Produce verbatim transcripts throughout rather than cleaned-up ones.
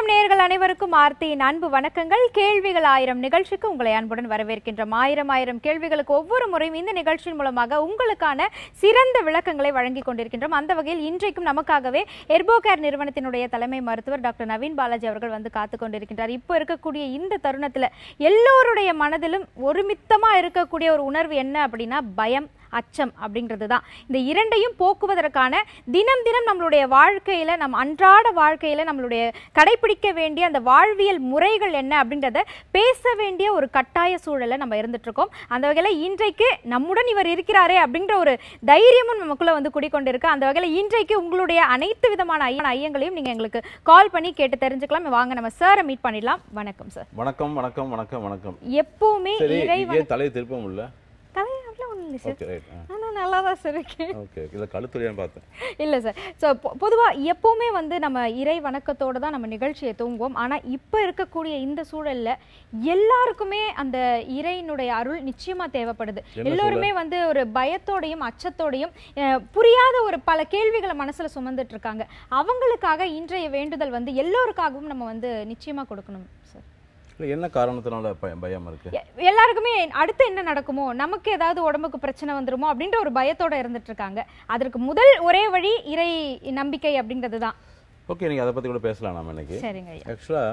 வணக்கம் நேயர்கள் அனைவருக்கும் ஆர்த்தியின் அன்பு வணக்கங்கள். கேள்விகள் ஆயிரம் நிகழ்ச்சிக்கு உங்களை அன்புடன் வரவேற்கின்றோம். ஆயிரம் ஆயிரம் கேள்விகளுக்கு ஒவ்வொரு முறையும் இந்த நிகழ்ச்சியின் மூலமாக உங்களுக்கான சிறந்த விளக்கங்களை வழங்கி கொண்டிருக்கின்றோம். அந்த வகையில் இன்றைக்கும் நமக்காகவே எர்போகேர் நிறுவனத்தினுடைய தலைமை மருத்துவர் டாக்டர் நவீன் பாலாஜி அவர்கள் வந்து காத்து கொண்டிருக்கின்றார். இப்போ இருக்கக்கூடிய இந்த தருணத்தில் எல்லோருடைய மனதிலும் ஒருமித்தமா இருக்கக்கூடிய ஒரு உணர்வு என்ன அப்படின்னா பயம், அச்சம் அப்படிங்கிறது தான். இந்த இரண்டையும் போக்குவதற்கான தினம் தினம் நம்மளுடைய வாழ்க்கையில நம் அன்றாட வாழ்க்கையில நம்மளுடைய கடைபிடிக்க வேண்டிய அந்த வாழ்வியல் முறைகள் என்ன அப்படின்றத பேச வேண்டிய ஒரு கட்டாய சூழலை நம்ம இருந்துட்டு இருக்கோம். அந்த வகையில இன்றைக்கு நம்முடன் இவர் இருக்கிறாரே அப்படின்ற ஒரு தைரியமும் நமக்குள்ள வந்து குடிக்கொண்டிருக்கு. அந்த வகையில இன்றைக்கு உங்களுடைய அனைத்து விதமான ஐயங்களையும் நீங்க எங்களுக்கு கால் பண்ணி கேட்டு தெரிஞ்சுக்கலாம். வாங்க நம்ம சாரை மீட் பண்ணிடலாம். வணக்கம் சார். வணக்கம் வணக்கம் வணக்கம் வணக்கம். எப்பவுமே இறைவன் தலையை திருப்ப முடியல. இல்ல சார், ஸோ பொதுவா எப்பவுமே வந்து நம்ம இறை வணக்கத்தோட தான் நம்ம நிகழ்ச்சியை தூங்குவோம். ஆனா இப்ப இருக்கக்கூடிய இந்த சூழல்ல எல்லாருக்குமே அந்த இறையினுடைய அருள் நிச்சயமா தேவைப்படுது. எல்லோருமே வந்து ஒரு பயத்தோடையும் அச்சத்தோடையும் புரியாத ஒரு பல கேள்விகளை மனசுல சுமந்துட்டு இருக்காங்க. அவங்களுக்காக இன்றைய வேண்டுதல் வந்து எல்லோருக்காகவும் நம்ம வந்து நிச்சயமா கொடுக்கணும் சார். என்ன காரணத்தினால பயம் இருக்கு? எல்லாருக்குமே அடுத்து என்ன நடக்குமோ, நமக்கு ஏதாவது உடம்புக்கு பிரச்சனை வந்துருமோ அப்படின்ற ஒரு பயத்தோட இருந்துட்டு இருக்காங்க. அதற்கு முதல் ஒரே வழி இறை நம்பிக்கை அப்படிங்கிறதுதான். ஓகே, நீங்க அதை பத்தி கூட பேசலாம் நாம இன்னைக்கு. சரிங்க. ஆக்சுவலா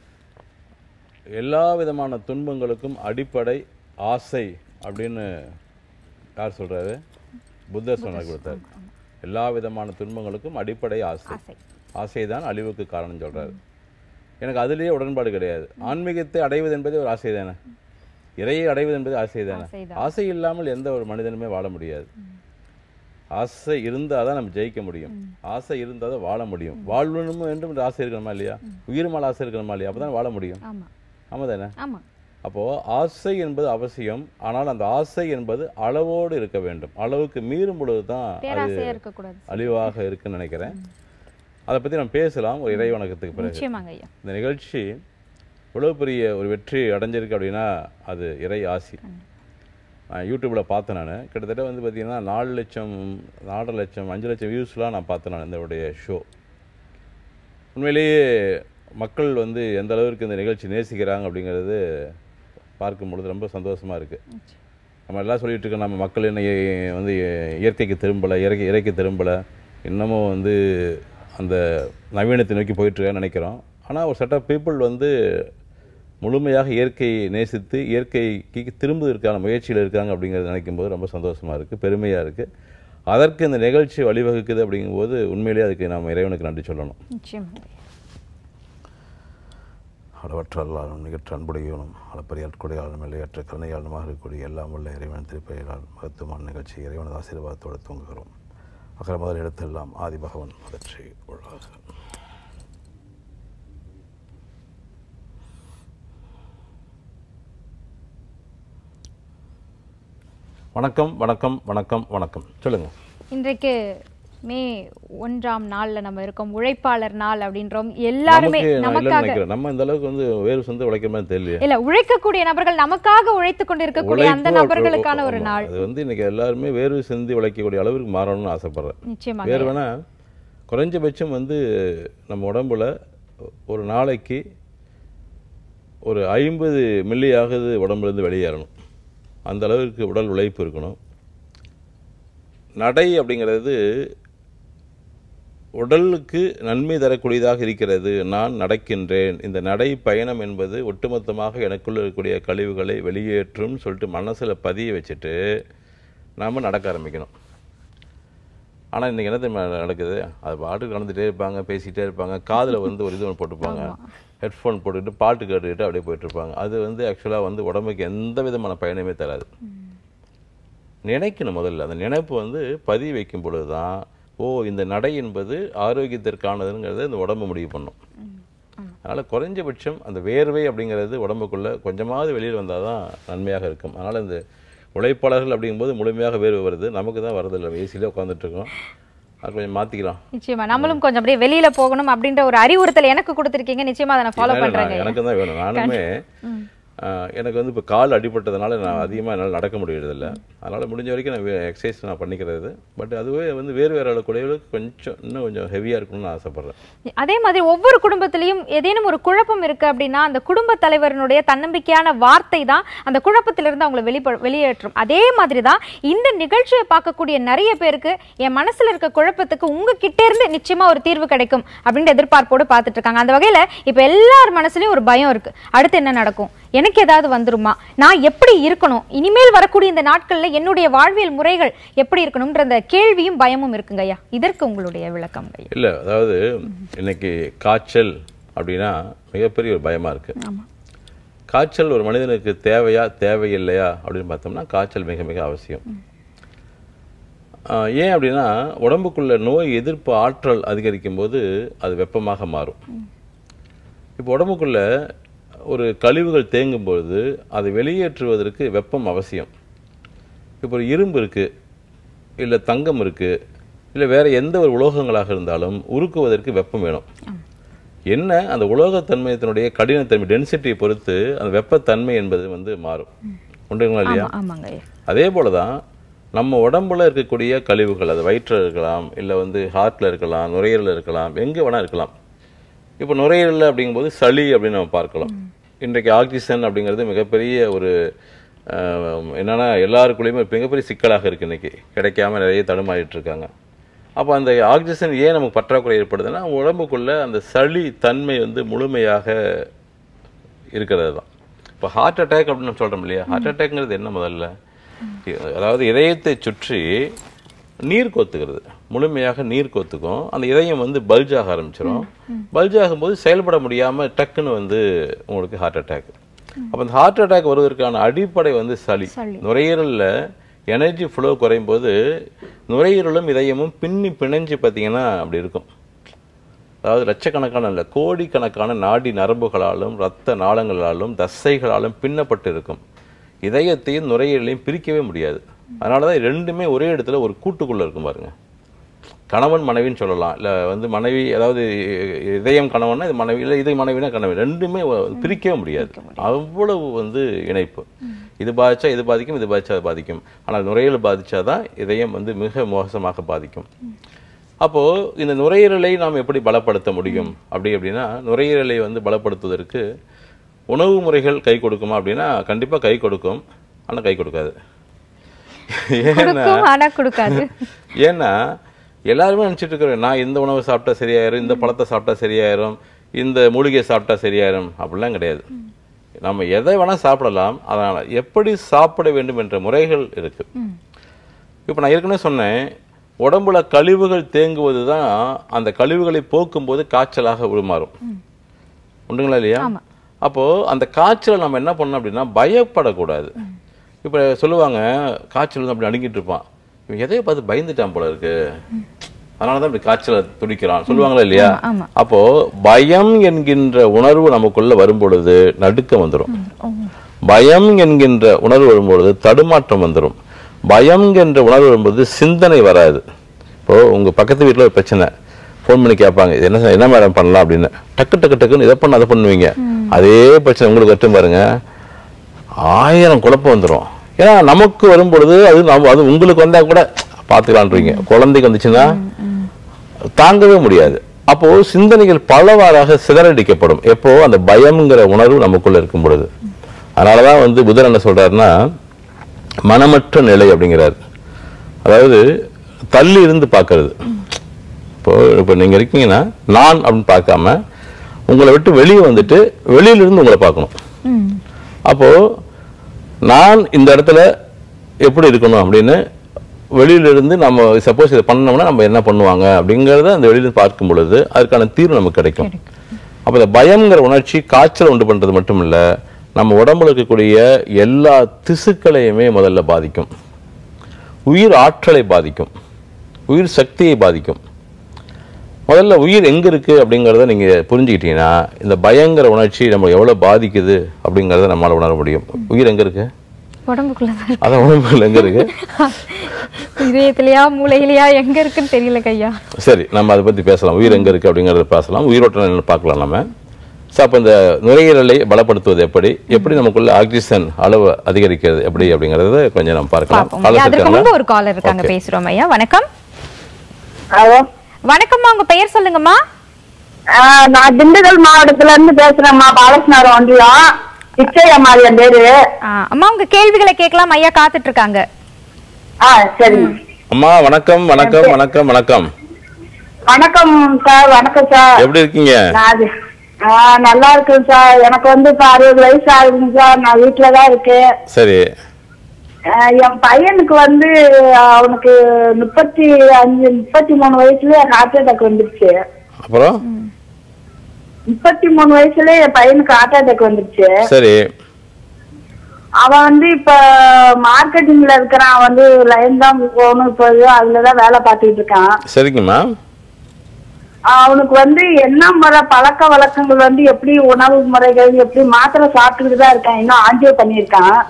எல்லா விதமான துன்பங்களுக்கும் அடிப்படை ஆசை அப்படின்னு யார் சொல்றாரு? புத்தர் சொன்ன கொடுத்தாரு. எல்லா விதமான துன்பங்களுக்கும் அடிப்படை ஆசை. ஆசைதான் அழிவுக்கு காரணம் சொல்றாரு. எனக்கு அதுலேயே உடன்பாடு கிடையாது. ஆன்மீகத்தை அடைவது என்பது ஒரு ஆசை தானே, இறையை அடைவது என்பது ஆசை தானே. ஆசை இல்லாமல் எந்த ஒரு மனிதனுமே வாழ முடியாது. ஆசை இருந்தால் தான் நம்ம ஜெயிக்க முடியும். ஆசை இருந்தால் தான் வாழ முடியும். வாழணும் என்று ஆசை இருக்கணுமா இல்லையா? உயிர் மேல ஆசை இருக்கணுமா இல்லையா? அப்போ தான் வாழ முடியும். ஆமாம் தானே? அப்போது ஆசை என்பது அவசியம். ஆனால் அந்த ஆசை என்பது அளவோடு இருக்க வேண்டும். அளவுக்கு மீறும் பொழுது தான் அது அழிவாக இருக்குன்னு நினைக்கிறேன். அதை பற்றி நம்ம பேசலாம் ஒரு இறை வணக்கத்துக்கு பிறகு. இந்த நிகழ்ச்சி இவ்வளோ பெரிய ஒரு வெற்றி அடைஞ்சிருக்கு அப்படின்னா அது இறை ஆசி. நான் யூடியூப்பில் பார்த்தேன். நான் கிட்டத்தட்ட வந்து பார்த்திங்கன்னா நாலு லட்சம் நாலரை லட்சம் அஞ்சு லட்சம் வியூஸ்லாம் நான் பார்த்தேன் நான் இதோடைய ஷோ. உண்மையிலேயே மக்கள் வந்து எந்த அளவிற்கு இந்த நிகழ்ச்சி நேசிக்கிறாங்க அப்படிங்கிறது பார்க்கும் பொழுது ரொம்ப சந்தோஷமாக இருக்குது. நம்ம எல்லாம் சொல்லிகிட்டு இருக்கோம், நம்ம மக்கள் என்ன வந்து இயற்கைக்கு திரும்பலை, இயற்கை இறைக்கு திரும்பலை, இன்னமும் வந்து அந்த நவீனத்தை நோக்கி போயிட்டுருக்கான்னு நினைக்கிறோம். ஆனால் ஒரு செட் ஆஃப் பீப்புள் வந்து முழுமையாக இயற்கையை நேசித்து இயற்கைக்கு திரும்புவதற்கான முயற்சியில் இருக்காங்க அப்படிங்கிறத நினைக்கும் போது ரொம்ப சந்தோஷமாக இருக்குது, பெருமையாக இருக்குது. அதற்கு இந்த நிகழ்ச்சி வழிவகுக்குது அப்படிங்கும்போது உண்மையிலேயே அதுக்கு நாம் இறைவனுக்கு நன்றி சொல்லணும். அளவற்ற அல்லாலும் நிகழ்ச்சி அன்புடையவனும் அளப்பரிய அற்கொடையாளனும் எல்லையற்ற கருணையாளனுமாக இருக்கக்கூடிய எல்லாம் உள்ள இறைவன் திருப்பெயரால் மகத்துவமான நிகழ்ச்சி இறைவனது ஆசீர்வாதத்தோடு தூங்குகிறோம். அகர முதல் இடத்தெல்லாம் ஆதி பகவன் அதற்றி உள்ளாக. வணக்கம் வணக்கம் வணக்கம் வணக்கம். சொல்லுங்க. இன்றைக்கு மே ஒன்றாம் நாள்ல நம்ம இருக்கோம், உழைப்பாளர் நாள் அப்படின்றோம். எல்லாருமே நமக்காக நம்ம இந்த அளவுக்கு வந்து வேறு சொந்த உழைக்கிற மாதிரி தெரியல. இல்ல, உழைக்கக்கூடிய நபர்கள், நமக்காக உழைத்துக் கொண்டிருக்கக்கூடிய அந்த நபர்களுக்கான ஒரு நாள். அது வந்து இன்னைக்கு எல்லாருமே வேறு சிந்தி உழைக்கக்கூடிய அளவுக்கு மாறணும்னு ஆசைப்படுறேன். நிச்சயமா. வேறு வேணா குறைஞ்சபட்சம் வந்து நம்ம உடம்புல ஒரு நாளைக்கு ஒரு ஐம்பது மில்லி ஆகுது உடம்புலேருந்து வெளியேறணும். அந்த அளவுக்கு உடல் உழைப்பு இருக்கணும். நடை அப்படிங்கிறது உடலுக்கு நன்மை தரக்கூடியதாக இருக்கிறது. நான் நடக்கின்றேன். இந்த நடை பயணம் என்பது ஒட்டுமொத்தமாக எனக்குள்ள இருக்கக்கூடிய கழிவுகளை வெளியேற்றும் சொல்லிட்டு மனசில் பதிய வச்சுட்டு நாம் நடக்க ஆரம்பிக்கணும். ஆனால் இன்றைக்கி என்ன தெரியுமா நடக்குது? அது பாட்டுக்கு நடந்துகிட்டே இருப்பாங்க, பேசிகிட்டே இருப்பாங்க, காதில் வந்து ஒரு இது ஒன்று போட்டுப்பாங்க, ஹெட்ஃபோன் போட்டுக்கிட்டு பாட்டு கேட்டுக்கிட்டு அப்படியே போயிட்டுருப்பாங்க. அது வந்து ஆக்சுவலாக வந்து உடம்புக்கு எந்த விதமான பயனுமே தராது. நினைக்கணும் முதல்ல. அந்த நினைப்பு வந்து பதிவு வைக்கும் பொழுது தான் ஓ இந்த நடை என்பது ஆரோக்கியத்திற்கானதுங்கிறத இந்த உடம்பு முடிவு பண்ணும். அதனால் குறைஞ்சபட்சம் அந்த வேர்வை அப்படிங்கிறது உடம்புக்குள்ளே கொஞ்சமாவது வெளியில் வந்தால் தான் நன்மையாக இருக்கும். அதனால் இந்த உழைப்பாளர்கள் அப்படிங்கும்போது முழுமையாக வேர்வை வருது, நமக்கு தான் வரதில்லை. ஏசியிலே உட்காந்துட்டு இருக்கோம். அது கொஞ்சம் மாற்றிக்கலாம். நிச்சயமா நம்மளும் கொஞ்சம் அப்படியே வெளியில் போகணும் அப்படின்ற ஒரு அறிவுறுத்தல் எனக்கு கொடுத்துருக்கீங்க. நிச்சயமாக அதை நான் ஃபாலோ பண்ணுறேன். எனக்கு தான் வேணும். நானுமே எனக்கு வந்து இப்போ கால் அடிபட்டதுனால நான் அதிகமாக என்னால் நடக்க முடியறதில்ல. அதனால் முடிஞ்ச வரைக்கும் நான் எக்ஸசைஸ் நான் பண்ணிக்கிறது. பட் அதுவே வந்து வேறு வேறு அளவு குடைகளுக்கு கொஞ்சம் இன்னும் கொஞ்சம் ஹெவியாக இருக்கணும்னு நான் ஆசைப்பட்றேன். அதே மாதிரி ஒவ்வொரு குடும்பத்திலையும் ஏதேனும் ஒரு குழப்பம் இருக்குது அப்படின்னா அந்த குடும்ப தலைவரனுடைய தன்னம்பிக்கையான வார்த்தை தான் அந்த குழப்பத்திலிருந்து அவங்களை வெளிப்ப வெளியேற்றும். அதே மாதிரி தான் இந்த நிகழ்ச்சியை பார்க்கக்கூடிய நிறைய பேருக்கு என் மனசில் இருக்க குழப்பத்துக்கு உங்ககிட்ட இருந்து நிச்சயமாக ஒரு தீர்வு கிடைக்கும் அப்படின்ற எதிர்பார்ப்போடு பார்த்துட்டு இருக்காங்க. அந்த வகையில் இப்போ எல்லார் மனசுலையும் ஒரு பயம் இருக்குது. அடுத்து என்ன நடக்கும், எனக்கு ஏதாவது வந்துருமா, நான் எப்படி இருக்கணும், இனிமேல் வரக்கூடிய இந்த நாட்களில் என்னுடைய வாழ்வியல் முறைகள் எப்படி இருக்கணும்ன்ற அந்த கேள்வியும் பயமும் இருக்குங்க ஐயா. இதற்கு உங்களுடைய விளக்கம் ஐயா? இல்லை, அதாவது இன்னைக்கு காய்ச்சல் அப்படின்னா மிகப்பெரிய ஒரு பயமாக இருக்குது. காய்ச்சல் ஒரு மனிதனுக்கு தேவையா தேவையில்லையா அப்படின்னு பார்த்தோம்னா காய்ச்சல் மிக மிக அவசியம். ஏன் அப்படின்னா உடம்புக்குள்ள நோய் எதிர்ப்பு ஆற்றல் அதிகரிக்கும் போது அது வெப்பமாக மாறும். இப்போ உடம்புக்குள்ள ஒரு கழிவுகள் தேங்கும் பொழுது அதை வெளியேற்றுவதற்கு வெப்பம் அவசியம். இப்போ ஒரு இரும்பு இருக்குது, இல்லை தங்கம் இருக்குது, இல்லை வேறு எந்த ஒரு உலோகங்களாக இருந்தாலும் உருக்குவதற்கு வெப்பம் வேணும். என்ன அந்த உலோகத்தன்மையத்தினுடைய கடினத்தன்மை டென்சிட்டியை பொறுத்து அந்த வெப்பத்தன்மை என்பது வந்து மாறும். உண்டுங்களா இல்லையா? அதே போல தான் நம்ம உடம்புல இருக்கக்கூடிய கழிவுகள், அது வயிற்றில் இருக்கலாம், இல்லை வந்து ஹார்ட்டில் இருக்கலாம், நுரையீரலில் இருக்கலாம், எங்கே வேணால் இருக்கலாம். இப்போ நுரையீரல் அப்படிங்கும்போது சளி அப்படின்னு நம்ம பார்க்கலாம். இன்றைக்கு ஆக்சிஜன் அப்படிங்கிறது மிகப்பெரிய ஒரு என்னென்னா எல்லாருக்குள்ளேயுமே மிகப்பெரிய சிக்கலாக இருக்குது. இன்றைக்கி கிடைக்காம நிறைய தடுமாறிட்டு இருக்காங்க. அப்போ அந்த ஆக்சிஜன் ஏன் நமக்கு பற்றாக்குறை ஏற்படுதுன்னா உடம்புக்குள்ளே அந்த சளி தன்மை வந்து முழுமையாக இருக்கிறது தான். இப்போ ஹார்ட் அட்டாக் அப்படின்னு நம்ம சொல்கிறோம் இல்லையா, ஹார்ட் அட்டாக்ங்கிறது என்ன முதல்ல, அதாவது இதயத்தை சுற்றி நீர் கோத்துக்கிறது, முழுமையாக நீர் கோத்துக்கும். அந்த இதயம் வந்து பல்ஜ் ஆக ஆரம்பிச்சிடும். பல்ஜ் ஆகும்போது செயல்பட முடியாமல் டக்குன்னு வந்து உங்களுக்கு ஹார்ட் அட்டாக். அப்போ அந்த ஹார்ட் அட்டாக் வருவதற்கான அடிப்படை வந்து சளி. நுரையீரலில் எனர்ஜி ஃப்ளோ குறையும் போது நுரையீரலும் இதயமும் பின்னி பிணைஞ்சு பார்த்தீங்கன்னா அப்படி இருக்கும். அதாவது லட்சக்கணக்கான இல்லை கோடிக்கணக்கான நாடி நரம்புகளாலும் இரத்த நாளங்களாலும் தசைகளாலும் பின்னப்பட்டு இருக்கும். இதயத்தையும் நுரையீரலையும் பிரிக்கவே முடியாது. அதனால தான் ரெண்டுமே ஒரே இடத்துல ஒரு கூட்டுக்குள்ளே இருக்கும் பாருங்க. கணவன் மனைவின்னு சொல்லலாம், இல்லை வந்து மனைவி, அதாவது இதயம் கணவன்னா இது மனைவி, இல்லை இது மனைவினா கணவன், ரெண்டுமே பிரிக்கவே முடியாது. அவ்வளவு வந்து இணைப்பு. இது பாதிச்சா இது பாதிக்கும், இது பாதிச்சா அது பாதிக்கும். ஆனால் நுரையீரல் பாதிச்சாதான் இதயம் வந்து மிக மோசமாக பாதிக்கும். அப்போது இந்த நுரையீரலை நாம் எப்படி பலப்படுத்த முடியும் அப்படி அப்படின்னா, நுரையீரலை வந்து பலப்படுத்துவதற்கு உணவு முறைகள் கை கொடுக்குமா அப்படின்னா கண்டிப்பாக கை கொடுக்கும், ஆனால் கை கொடுக்காது. ஏன்னா எல்லாருமே நினச்சிட்டு இருக்கிறோம், நான் இந்த உணவு சாப்பிட்டா சரியாயிரும், இந்த பழத்தை சாப்பிட்டா சரியாயிரும், இந்த மூலிகை சாப்பிட்டா சரியாயிரும், அப்படிலாம் கிடையாது. நம்ம எதை வேணால் சாப்பிடலாம், அதனால் எப்படி சாப்பிட வேண்டும் என்ற முறைகள் இருக்கு. இப்போ நான் ஏற்கனவே சொன்னேன், உடம்புல கழிவுகள் தேங்குவது தான் அந்த கழிவுகளை போக்கும்போது காய்ச்சலாக உருமாறும். உண்டுங்களா இல்லையா? அப்போது அந்த காய்ச்சலை நம்ம என்ன பண்ணோம் அப்படின்னா பயப்படக்கூடாது. இப்போ சொல்லுவாங்க காய்ச்சல் வந்து அப்படி அடங்கிட்டு இருப்பான், இவன் எதையோ பார்த்து பயந்துட்டான் போல இருக்கு, அதனால தான் இப்படி காய்ச்சலை துடிக்கிறான் சொல்லுவாங்களா இல்லையா? அப்போ பயம் என்கின்ற உணர்வு நமக்குள்ள வரும்பொழுது நடுக்கம் வந்துடும். பயம் என்கின்ற உணர்வு வரும்பொழுது தடுமாற்றம் வந்துடும். பயம் என்ற உணர்வு வரும்போது சிந்தனை வராது. இப்போ உங்க பக்கத்து வீட்டில் ஒரு பிரச்சனை, ஃபோன் பண்ணி கேட்பாங்க இது என்ன என்ன மேடம் பண்ணலாம் அப்படின்னு, டக்கு டக்கு டக்குன்னு இதை பண்ண அதை பண்ணுவீங்க. அதே பிரச்சனை உங்களுக்கு கட்டும் பாருங்க, ஆயிரம் குழப்பம் வந்துடும். ஏன்னா நமக்கு வரும்பொழுது அது நம்ம அது உங்களுக்கு வந்தா கூட பார்த்துக்கலான்றீங்க, குழந்தைக்கு வந்துச்சுன்னா தாங்கவே முடியாது. அப்போ சிந்தனைகள் பலவாறாக சிதறடிக்கப்படும் எப்போ அந்த பயம்ங்கிற உணர்வு நமக்குள்ள இருக்கும் பொழுது. அதனாலதான் வந்து புத்தர் என்ன சொல்றாருன்னா மனமற்ற நிலை அப்படிங்கிறாரு. அதாவது தள்ளி இருந்து பார்க்கறது. இப்போ இப்போ நீங்க இருக்கீங்கன்னா நான் அப்படின்னு பார்க்காம உங்களை விட்டு வெளியே வந்துட்டு வெளியிலிருந்து உங்களை பார்க்கணும். அப்போ நான் இந்த இடத்துல எப்படி இருக்கணும் அப்படின்னு வெளியிலிருந்து நம்ம சப்போஸ் இதை பண்ணோம்னா நம்ம என்ன பண்ணுவாங்க அப்படிங்கிறத அந்த வெளியிலிருந்து பார்க்கும் பொழுது அதுக்கான தீர்வு நமக்கு கிடைக்கும். அப்போ இந்த பயம்ங்கிற உணர்ச்சி காய்ச்சல் உண்டு பண்ணுறது மட்டும் இல்லை, நம்ம உடம்புல இருக்கக்கூடிய எல்லா திசுக்களையுமே முதல்ல பாதிக்கும், உயிர் ஆற்றலை பாதிக்கும், உயிர் சக்தியை பாதிக்கும். முதல்ல உயிர் எங்கே இருக்குது அப்படிங்கிறத நீங்கள் புரிஞ்சுக்கிட்டீங்கன்னா இந்த பயங்கர உணர்ச்சி நம்ம எவ்வளோ பாதிக்குது அப்படிங்கிறத நம்மளால் உணர முடியும். உயிர் எங்கே இருக்குது? உடம்புக்குள்ள. அதான் உடம்புக்குள்ள எங்கே இருக்கு? இதயத்திலையா மூளையிலையா எங்க இருக்குன்னு தெரியல கையா. சரி, நம்ம அதை பற்றி பேசலாம். உயிர் எங்கே இருக்குது அப்படிங்கிறத பேசலாம். உயிரோட்டம் பார்க்கலாம். நம்ம ஸோ அப்போ இந்த நுரையீரலை பலப்படுத்துவது எப்படி எப்படி நமக்குள்ள ஆக்சிஜன் அளவு அதிகரிக்கிறது எப்படி அப்படிங்கறது கொஞ்சம் நம்ம பார்க்கலாம். அதுக்கு முன்பு ஒரு காலர் இருக்காங்க, பேசுறோம். ஐயா வணக்கம். ஹலோ வணக்கம்மா, உங்க பெயர் சொல்லுங்கம்மா. நான் திண்டுக்கல் மாவட்டத்துல இருந்து பேசுறேன்மா, பாலஸ்நாரம் ஒன்றியம், பிச்சையம்மா என் பேரு. அம்மா உங்க கேள்விகளை கேட்கலாம், ஐயா காத்துட்டு இருக்காங்க. ஆ சரிங்க அம்மா. வணக்கம் வணக்கம் வணக்கம் வணக்கம் வணக்கம் சார். வணக்கம் சார், எப்படி இருக்கீங்க? நல்லா இருக்கேன் சார். எனக்கு வந்து இப்ப அறுபது வயசு ஆகுதுங்க சார். நான் வீட்டுலதான் இருக்கேன். சரி. என் பையனுக்கு வந்து அவனுக்கு முப்பத்தி அஞ்சு முப்பத்தி மூணு வயசுல ஹார்ட் அட்டாக் வந்துருச்சு. அப்புறம் முப்பத்தி மூணு வயசுல என் பையனுக்கு ஹார்ட் அட்டாக் வந்துருச்சு. சரி. அவன் வந்து இப்ப மார்க்கெட்டிங்ல இருக்கிறான். வந்து லைன் தான் போகணும், இப்போ அதுலதான் வேலை பார்த்துட்டு இருக்கான். சரிங்கம்மா. அவனுக்கு வந்து என்ன முறை பழக்க வழக்கங்கள் வந்து எப்படி உணவு முறைகள் எப்படி மாத்திரை சாப்பிட்டுக்கிட்டு தான் இருக்கான். இன்னும் ஆஞ்சியோ பண்ணியிருக்கான்.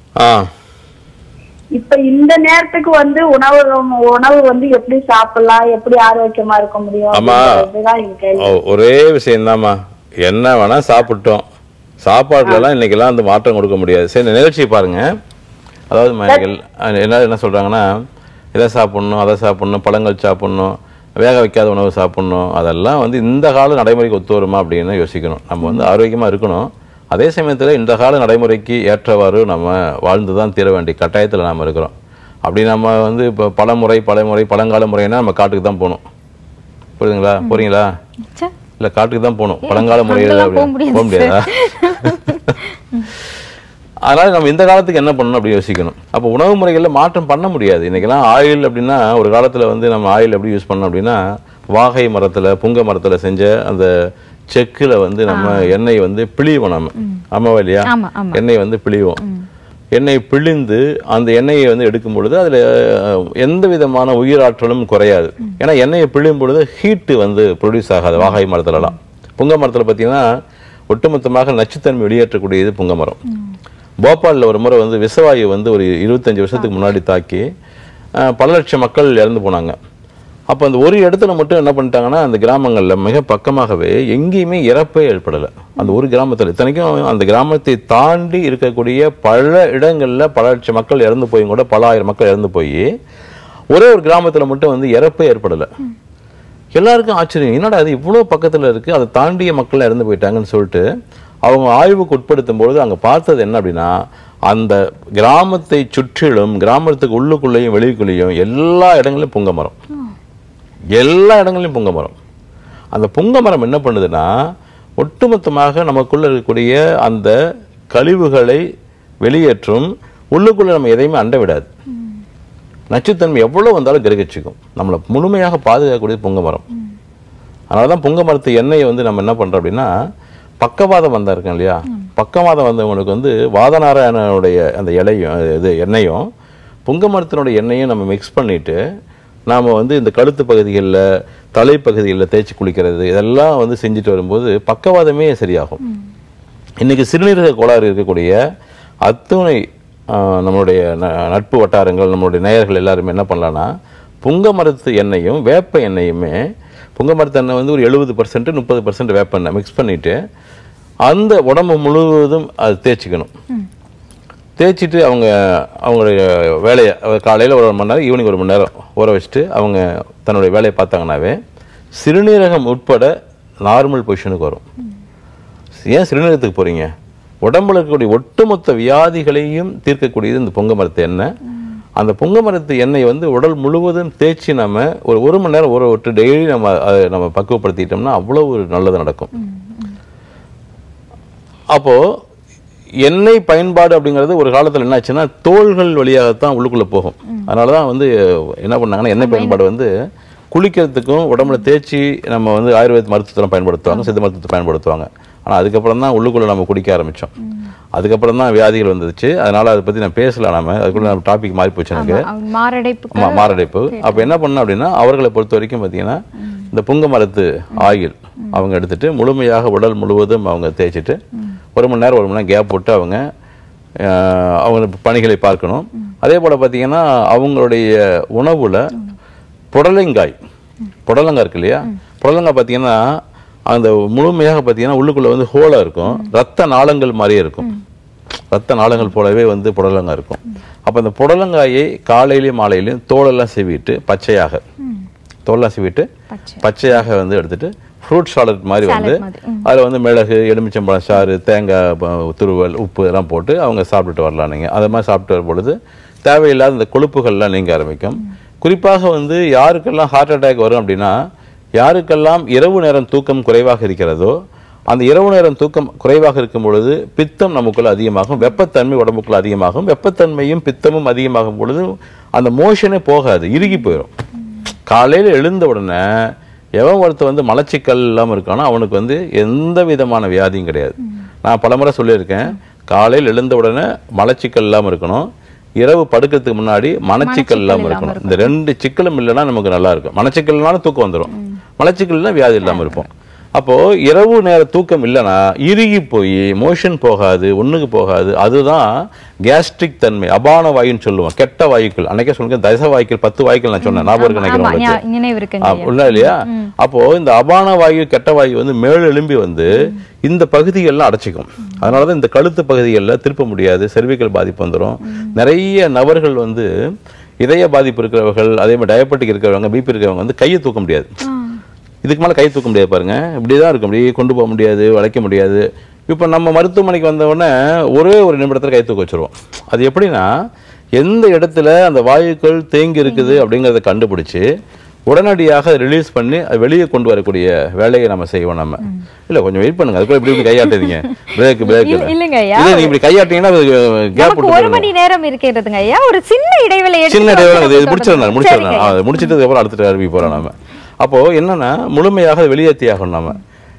இப்ப இந்த நேரத்துக்கு வந்து உணவு உணவு வந்து எப்படி சாப்பிடலாம், எப்படி ஆரோக்கியமா இருக்க முடியும்? ஒரே விஷயம் தான்மா, என்ன வேணா சாப்பிட்டோம், சாப்பாடுல எல்லாம் இன்னைக்கு எல்லாம் அந்த மாற்றம் கொடுக்க முடியாது. சரி, நிகழ்ச்சியை பாருங்க. அதாவது மனிதர்கள் என்ன என்ன சொல்றாங்கன்னா, இதை சாப்பிடணும், அதை சாப்பிடணும், பழங்கள் சாப்பிடணும், வேக வைக்காத உணவு சாப்பிடணும், அதெல்லாம் வந்து இந்த கால நடைமுறைக்கு ஒத்து வருமா அப்படின்னு யோசிக்கணும். நம்ம வந்து ஆரோக்கியமா இருக்கணும். அதே சமயத்தில் இந்த கால நடைமுறைக்கு ஏற்றவாறு நம்ம வாழ்ந்து தான் தீர வேண்டிய கட்டாயத்தில் நாம் இருக்கிறோம். அப்படி நம்ம வந்து இப்போ பலமுறை பலமுறை பழங்கால முறைன்னா நம்ம காட்டுக்கு தான் போகணும். புரியுதுங்களா? போறீங்களா? இல்லை, காட்டுக்கு தான் போகணும். பழங்கால முறையில் போக முடியாதா? அதனால நம்ம இந்த காலத்துக்கு என்ன பண்ணணும் அப்படி யோசிக்கணும். அப்போ உணவு முறைகளில் மாற்றம் பண்ண முடியாது. இன்னைக்கெல்லாம் ஆயில் அப்படின்னா, ஒரு காலத்தில் வந்து நம்ம ஆயில் எப்படி யூஸ் பண்ணோம் அப்படின்னா, வாகை மரத்தில் புங்க மரத்தில் செஞ்ச அந்த செக்கில் வந்து நம்ம எண்ணெய் வந்து பிழிவோம். நம்ம ஆமாவா இல்லையா? எண்ணெய் வந்து பிழிவோம். எண்ணெய் பிழிந்து அந்த எண்ணெயை வந்து எடுக்கும் பொழுது அதில் எந்த விதமான உயிராற்றலும் குறையாது. ஏன்னா எண்ணெயை பிழியும் பொழுது ஹீட்டு வந்து ப்ரொடியூஸ் ஆகாது. வாகை மரத்துலலாம், புங்க மரத்தில் பார்த்தீங்கன்னா ஒட்டுமொத்தமாக நச்சுத்தன்மை வெளியேற்றக்கூடியது புங்க மரம். போபாலில் ஒரு முறை வந்து விஷவாயு வந்து ஒரு இருபத்தஞ்சு வருஷத்துக்கு முன்னாடி தாக்கி பல லட்சம் மக்கள் இறந்து போனாங்க. அப்போ அந்த ஒரு இடத்துல மட்டும் என்ன பண்ணிட்டாங்கன்னா, அந்த கிராமங்களில் மிக பக்கமாகவே எங்கேயுமே இறப்பே ஏற்படலை. அந்த ஒரு கிராமத்தில், இத்தனைக்கும் அந்த கிராமத்தை தாண்டி இருக்கக்கூடிய பல இடங்களில் பல லட்சம் மக்கள் இறந்து போய் கூட பல ஆயிரம் மக்கள் இறந்து போய் ஒரே ஒரு கிராமத்தில் மட்டும் வந்து இறப்பே ஏற்படலை. எல்லாருக்கும் ஆச்சரியம், என்னடா அது இவ்வளோ பக்கத்தில் இருக்குது, அதை தாண்டிய மக்கள் இறந்து போயிட்டாங்கன்னு சொல்லிட்டு அவங்க ஆய்வுக்கு உட்படுத்தும் பொழுது அங்கே பார்த்தது என்ன அப்படின்னா, அந்த கிராமத்தை சுற்றிலும் கிராமத்துக்கு உள்ளுக்குள்ளேயும் வெளிக்குள்ளேயும் எல்லா இடங்களிலும் புங்க மரம், எல்லா இடங்களிலும் புங்க மரம். அந்த புங்க மரம் என்ன பண்ணுதுன்னா, ஒட்டுமொத்தமாக நமக்குள்ள இருக்கக்கூடிய அந்த கழிவுகளை வெளியேற்றும், உள்ளுக்குள்ள நம்ம எதையுமே அண்ட விடாது. நச்சுத்தன்மை எவ்வளவு வந்தாலும் கிரகிச்சுக்கும். நம்மளை முழுமையாக பாதுகாக்கக்கூடியது புங்க மரம். அதனாலதான் புங்க மரத்து எண்ணெயை வந்து நம்ம என்ன பண்றோம் அப்படின்னா, பக்கவாதம் வந்தா இருக்கேன் இல்லையா, பக்கவாதம் வந்தவங்களுக்கு வந்து வாதநாராயணனுடைய அந்த இலையும் இது எண்ணெயும் புங்க மரத்தினுடைய எண்ணெயும் நம்ம மிக்ஸ் பண்ணிட்டு நாம் வந்து இந்த கழுத்து பகுதிகளில் தலைப்பகுதிகளில் தேய்ச்சி குளிக்கிறது இதெல்லாம் வந்து செஞ்சுட்டு வரும்போது பக்கவாதமே சரியாகும். இன்னைக்கு சிறுநீரக கோளாறு இருக்கக்கூடிய அத்துணை நம்மளுடைய நட்பு வட்டாரங்கள், நம்மளுடைய நேயர்கள் எல்லாருமே என்ன பண்ணலான்னா, புங்க மரத்து எண்ணெயும் வேப்ப எண்ணெயுமே, புங்க மரத்து எண்ணெய் வந்து ஒரு எழுபது பர்சன்ட் முப்பது பர்சன்ட் வேப்ப எண்ணெய் மிக்ஸ் பண்ணிட்டு அந்த உடம்பு முழுவதும் அது தேய்ச்சிக்கணும். தேய்ச்சிட்டு அவங்க அவங்களுடைய வேலையை காலையில் ஒரு மணி நேரம், ஈவினிங் ஒரு மணி நேரம் ஊற வச்சுட்டு அவங்க தன்னுடைய வேலையை பார்த்தாங்கன்னாவே சிறுநீரகம் உட்பட நார்மல் பொசிஷனுக்கு வரும். ஏன் சிறுநீரகத்துக்கு போகிறீங்க? உடம்புல இருக்கக்கூடிய ஒட்டுமொத்த வியாதிகளையும் தீர்க்கக்கூடியது இந்த பொங்க மரத்து எண்ணெய். அந்த பொங்க மரத்து எண்ணெய் வந்து உடல் முழுவதும் தேய்ச்சி நம்ம ஒரு ஒரு மணி நேரம் ஊற விட்டு டெய்லி நம்ம அதை நம்ம பக்குவப்படுத்திட்டோம்னா அவ்வளோ ஒரு நல்லது நடக்கும். அப்போது எண்ணெய் பயன்பாடு அப்படிங்கிறது ஒரு காலத்தில் என்ன ஆச்சுன்னா, தோள்கள் வழியாகத்தான் உள்ளுக்குள்ளே போகும். அதனால தான் வந்து என்ன பண்ணாங்கன்னா, எண்ணெய் பயன்பாடு வந்து குளிக்கிறதுக்கும் உடம்புல தேய்ச்சி நம்ம வந்து ஆயுர்வேத மருத்துவத்தில் பயன்படுத்துவாங்க, சித்த மருத்துவத்தை பயன்படுத்துவாங்க. ஆனால் அதுக்கப்புறம் தான் உள்ளுக்குள்ளே நம்ம குடிக்க ஆரம்பித்தோம். அதுக்கப்புறம் தான் வியாதிகள் வந்துச்சு. அதனால் அதை பற்றி நான் பேசலாம். நம்ம அதுக்குள்ள நம்ம டாபிக் மாறி போச்சு எனக்கு. மாரடைப்பு மாரடைப்பு அப்போ என்ன பண்ண அப்படின்னா, அவர்களை பொறுத்த வரைக்கும் பார்த்தீங்கன்னா இந்த புங்க மரத்து ஆயில் அவங்க எடுத்துட்டு முழுமையாக உடல் முழுவதும் அவங்க தேய்ச்சிட்டு ஒரு மணி நேரம் ஒரு மணி நேரம் கேப் போட்டு அவங்க அவங்க பணிகளை பார்க்கணும். அதே போல் பார்த்தீங்கன்னா அவங்களுடைய உணவில் புடலங்காய் புடலங்காய் இருக்கு இல்லையா, புடலங்காய் பார்த்தீங்கன்னா அந்த முழுமையாக பார்த்தீங்கன்னா உள்ளுக்குள்ள வந்து ஹோலா இருக்கும், ரத்த நாளங்கள் மாதிரியே இருக்கும், ரத்த நாளங்கள் போலவே வந்து புடலங்காய் இருக்கும். அப்போ அந்த புடலங்காயை காலையிலையும் மாலையிலையும் தோலெல்லாம் சீவிட்டு பச்சையாக தோலெல்லாம் சீவிட்டு பச்சையாக வந்து எடுத்துட்டு ஃப்ரூட் சாலட் மாதிரி வந்து அதில் வந்து மிளகு, எலுமிச்சம்பழம் சாறு, தேங்காய் துருவல், உப்பு இதெல்லாம் போட்டு அவங்க சாப்பிட்டுட்டு வரலாம். நீங்கள் அதை மாதிரி சாப்பிட்டு வரும் பொழுது தேவையில்லாத இந்த கொழுப்புகள்லாம் நீங்க ஆரம்பிக்கும். குறிப்பாக வந்து யாருக்கெல்லாம் ஹார்ட் அட்டாக் வரும் அப்படின்னா, யாருக்கெல்லாம் இரவு நேரம் தூக்கம் குறைவாக இருக்கிறதோ அந்த இரவு நேரம் தூக்கம் குறைவாக இருக்கும் பொழுது பித்தம் நமக்குள்ள அதிகமாகும், வெப்பத்தன்மை உடம்புக்குள்ள அதிகமாகும். வெப்பத்தன்மையும் பித்தமும் அதிகமாகும் பொழுது அந்த மோஷனே போகாது, இறுகி போயிடும். காலையில் எழுந்த உடனே எவன் ஒருத்தர் வந்து மலச்சிக்கல் இல்லாமல் இருக்கானோ அவனுக்கு வந்து எந்த விதமான வியாதியும் கிடையாது. நான் பலமுறை சொல்லியிருக்கேன், காலையில் எழுந்த உடனே மலச்சிக்கல் இல்லாமல் இருக்கணும், இரவு படுக்கிறதுக்கு முன்னாடி மனச்சிக்கல் இல்லாமல் இருக்கணும். இந்த ரெண்டு சிக்கலும் இல்லைன்னா நமக்கு நல்லா இருக்கும். மனச்சிக்கல்னாலும் தூக்கம் வந்துடும், மலச்சிக்கல்னா வியாதி இல்லாமல் இருப்போம். அப்போ இரவு நேர தூக்கம் இல்லைன்னா இறுகி போய் மோஷன் போகாது, ஒண்ணுக்கு போகாது. அதுதான் கேஸ்ட்ரிக் தன்மை, அபான வாயுன்னு சொல்லுவோம், கெட்ட வாயுக்கள். அன்னைக்கே சொல்லுங்க தச வாயுக்கள், பத்து வாயுக்கள் நான் சொன்னேன், ஞாபகம் நினைக்கிறேன் உள்ள இல்லையா? அப்போ இந்த அபான வாயு கெட்ட வாயு வந்து மேல் எழும்பி வந்து இந்த பகுதிகள்லாம் அடைச்சிக்கும். அதனாலதான் இந்த கழுத்து பகுதிகளில் திருப்ப முடியாது, செர்விக்கல் பாதிப்பு வந்துடும். நிறைய நபர்கள் வந்து இதய பாதிப்பு இருக்கிறவர்கள், அதே மாதிரி டயபெட்டிக் இருக்கிறவங்க, பிபி இருக்கிறவங்க வந்து கையை தூக்க முடியாது. இதுக்கு மேலே கை தூக்க முடியாது பாருங்க, இப்படிதான் இருக்கும், இப்படி கொண்டு போக முடியாது, வளைக்க முடியாது. இப்போ நம்ம மருத்துவமனைக்கு வந்த உடனே ஒரே ஒரு நிமிடத்தில் கை தூக்க வச்சிருவோம். அது எப்படின்னா, எந்த இடத்துல அந்த வாயுக்கள் தேங்கி இருக்குது அப்படிங்கிறத கண்டுபிடிச்சு உடனடியாக ரிலீஸ் பண்ணி வெளியே கொண்டு வரக்கூடிய வேலையை நம்ம செய்வோம். நம்ம இல்ல கொஞ்சம் வெயிட் பண்ணுங்க, அதுக்குள்ள இப்படி இப்படி கையாட்டுறீங்க, பிரேக் பிரேக் இல்லங்க ஐயா, நீங்க இப்படி கையாட்டீங்கன்னா கேப் விட்டு ஒரு மணி நேரம் இருக்கிறதுங்க ஐயா, ஒரு சின்ன இடைவேளை சின்ன இடைவேளை முடிச்சிடலாம் முடிச்சிடலாம் அது முடிச்சிட்டதுக்கு அப்புறம் அடுத்த அறிவிப்பு போறோம் நம்ம. அப்போ என்னன்னா முழுமையாக வெளியேற்றி ஆகணும். நம்ம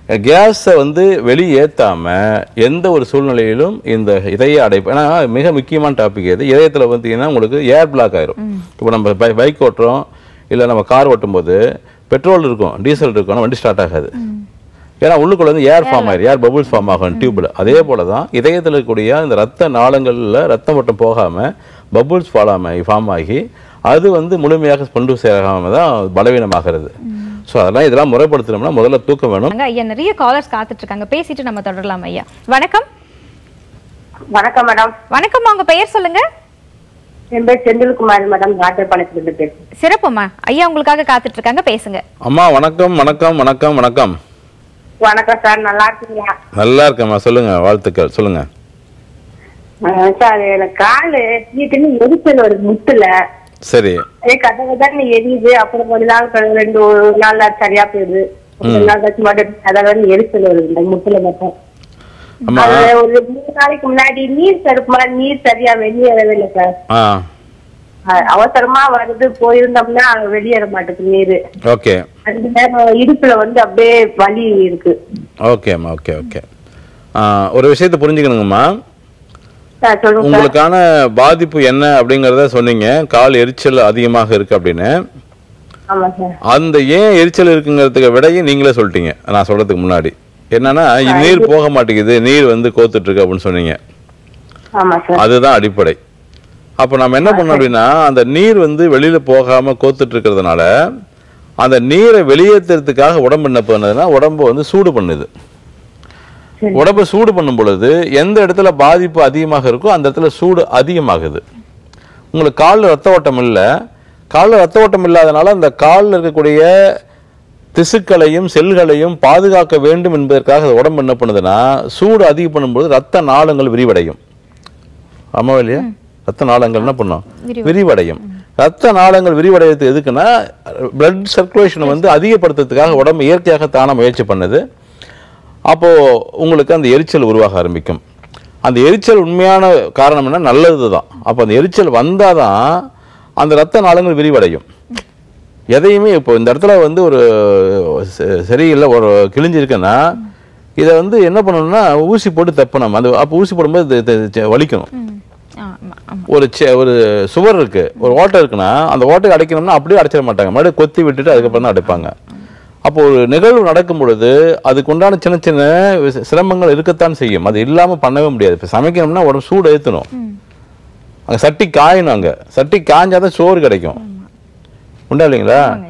கேஸை வந்து வெளியேற்றாம எந்த ஒரு சூழ்நிலையிலும் இந்த இதய அடைப்பு, ஏன்னா மிக முக்கியமான டாபிக் இது. இதயத்தில் பார்த்தீங்கன்னா உங்களுக்கு ஏர் பிளாக் ஆயிரும். இப்போ நம்ம பைக் ஓட்டுறோம் இல்லை நம்ம கார் ஓட்டும் போது பெட்ரோல் இருக்கும், டீசல் இருக்கும், ஆனால் வண்டி ஸ்டார்ட் ஆகாது. ஏன்னா உள்ளுக்குள்ள வந்து ஏர் ஃபார்ம் ஆயிரும், ஏர் பபுள்ஸ் ஃபார்ம் ஆகும் டியூப்ல. அதே போல தான் இதயத்தில் இருக்கக்கூடிய இந்த ரத்த நாளங்களில் ரத்தம் மட்டும் போகாம பபுள்ஸ் ஃபார்ம் ஃபார்ம் ஆகி அது வந்து முழுமையாக கொண்டு சேராம தான் பலவீனமாகிறது. ஸோ அதெல்லாம் இதெல்லாம் முறைப்படுத்தணும்னா முதல்ல தூக்கம் வேணும். ஐயா நிறைய காலர்ஸ் காத்துட்டு இருக்காங்க, பேசிட்டு நம்ம தொடரலாம். ஐயா வணக்கம். வணக்கம் மேடம். வணக்கம், உங்க பெயர் சொல்லுங்க. என் பேர் செந்தில்குமார் மேடம், ராஜபாளையத்துல பேசுறேன். சிறப்புமா, ஐயா உங்களுக்காக காத்துட்டு இருக்காங்க, பேசுங்க. அம்மா வணக்கம் வணக்கம் வணக்கம் வணக்கம். வணக்கம் சார், நல்லா இருக்கீங்களா? நல்லா இருக்கேம்மா, சொல்லுங்க, வாழ்த்துக்கள் சொல்லுங்க. சார் எனக்கு காலு வீட்டுன்னு எரிச்சல் ஒரு முட்டுல. சரி. கதை கதை எரியுது, அப்புறம் கொஞ்ச நாள் ரெண்டு நாள் சரியா போயிடுது, கொஞ்ச நாள் கழிச்சு மட்டும் அதாவது எரிச்சல் வருது இந்த முட்டுல மட்டும். ஒரு மூணு நாளைக்கு முன்னாடி நீர் தடுப்பு மாதிரி நீர் சரியா வெளியேறவே இல்லை சார். அவசரமா வருது, போயிருந்தோம்னா வெளியேற மாட்டேங்குது நீரு. ஓகே. ரெண்டு நேரம் இடுப்புல வந்து அப்படியே வலி இருக்கு. ஓகேம்மா, ஓகே ஓகே. ஒரு விஷயத்தை புரிஞ்சுக்கணுங்கம்மா, உங்களுக்கான பாதிப்பு என்ன அப்படிங்கறத சொன்னீங்க. கால் எரிச்சல் அதிகமாக இருக்கு அப்படின்னு. அந்த ஏன் எரிச்சல் இருக்குங்கிறதுக்கு விடையை நீங்களே சொல்லிட்டீங்க நான் சொல்றதுக்கு முன்னாடி. என்னன்னா நீர் போக மாட்டேங்குது, நீர் வந்து கோத்துட்டு இருக்கு அப்படின்னு சொன்னீங்க. அதுதான் அடிப்படை. அப்ப நம்ம என்ன பண்ணோம் அப்படின்னா, அந்த நீர் வந்து வெளியில போகாம கோத்துட்டு இருக்கிறதுனால அந்த நீரை வெளியேற்றுறதுக்காக உடம்பு என்ன பண்ணுதுன்னா உடம்பு வந்து சூடு பண்ணுது. உடம்பு சூடு பண்ணும் பொழுது எந்த இடத்துல பாதிப்பு அதிகமாக இருக்கோ அந்த இடத்துல சூடு அதிகமாகுது. உங்களுக்கு காலில் ரத்த ஓட்டம் இல்லை, காலில் ரத்த ஓட்டம் இல்லாதனால அந்த காலில் இருக்கக்கூடிய திசுக்களையும் செல்களையும் பாதுகாக்க வேண்டும் என்பதற்காக உடம்பு என்ன பண்ணுதுன்னா சூடு அதிகம் பண்ணும்போது ரத்த நாளங்கள் விரிவடையும். ஆமா இல்லையா? ரத்த நாளங்கள் என்ன பண்ணும்? விரிவடையும். ரத்த நாளங்கள் விரிவடைறது எதுக்குன்னா பிளட் சர்க்குலேஷனை வந்து அதிகப்படுத்துறதுக்காக உடம்பு இயற்கையாக தான முயற்சி பண்ணுது. அப்போ உங்களுக்கு அந்த எரிச்சல் உருவாக ஆரம்பிக்கும். அந்த எரிச்சல் உண்மையான காரணம் என்ன? நல்லது தான். அப்போ அந்த எரிச்சல் வந்தாதான் அந்த ரத்த நாளங்கள் விரிவடையும். எதையுமே இப்போ இந்த இடத்துல வந்து ஒரு சரியில்லை, ஒரு கிழிஞ்சிருக்குன்னா இதை வந்து என்ன பண்ணணும்னா ஊசி போட்டு தப்பணும். அந்த அப்போ ஊசி போடும்போது வலிக்கணும். ஒரு ஒரு சுவர் இருக்கு, ஒரு ஓட்டை இருக்குன்னா அந்த ஓட்டை அடைக்கணும்னா அப்படியே அடைச்சிட மாட்டாங்க, மறுபடியும் கொத்தி விட்டுட்டு அதுக்கப்புறம் தான் அடைப்பாங்க. அப்போ ஒரு நிகழ்வு நடக்கும் பொழுது அதுக்கு உண்டான சின்ன சின்ன சிரமங்கள் இருக்கத்தான் செய்யும். அது இல்லாம பண்ணவே முடியாது. இப்போ சமைக்கணும்னா ஒரு சூடு ஏற்றணும், அங்கே சட்டி காயணும், அங்கே சட்டி காய்ஞ்சாதான் சோறு கிடைக்கும். உண்டா இல்லைங்களா?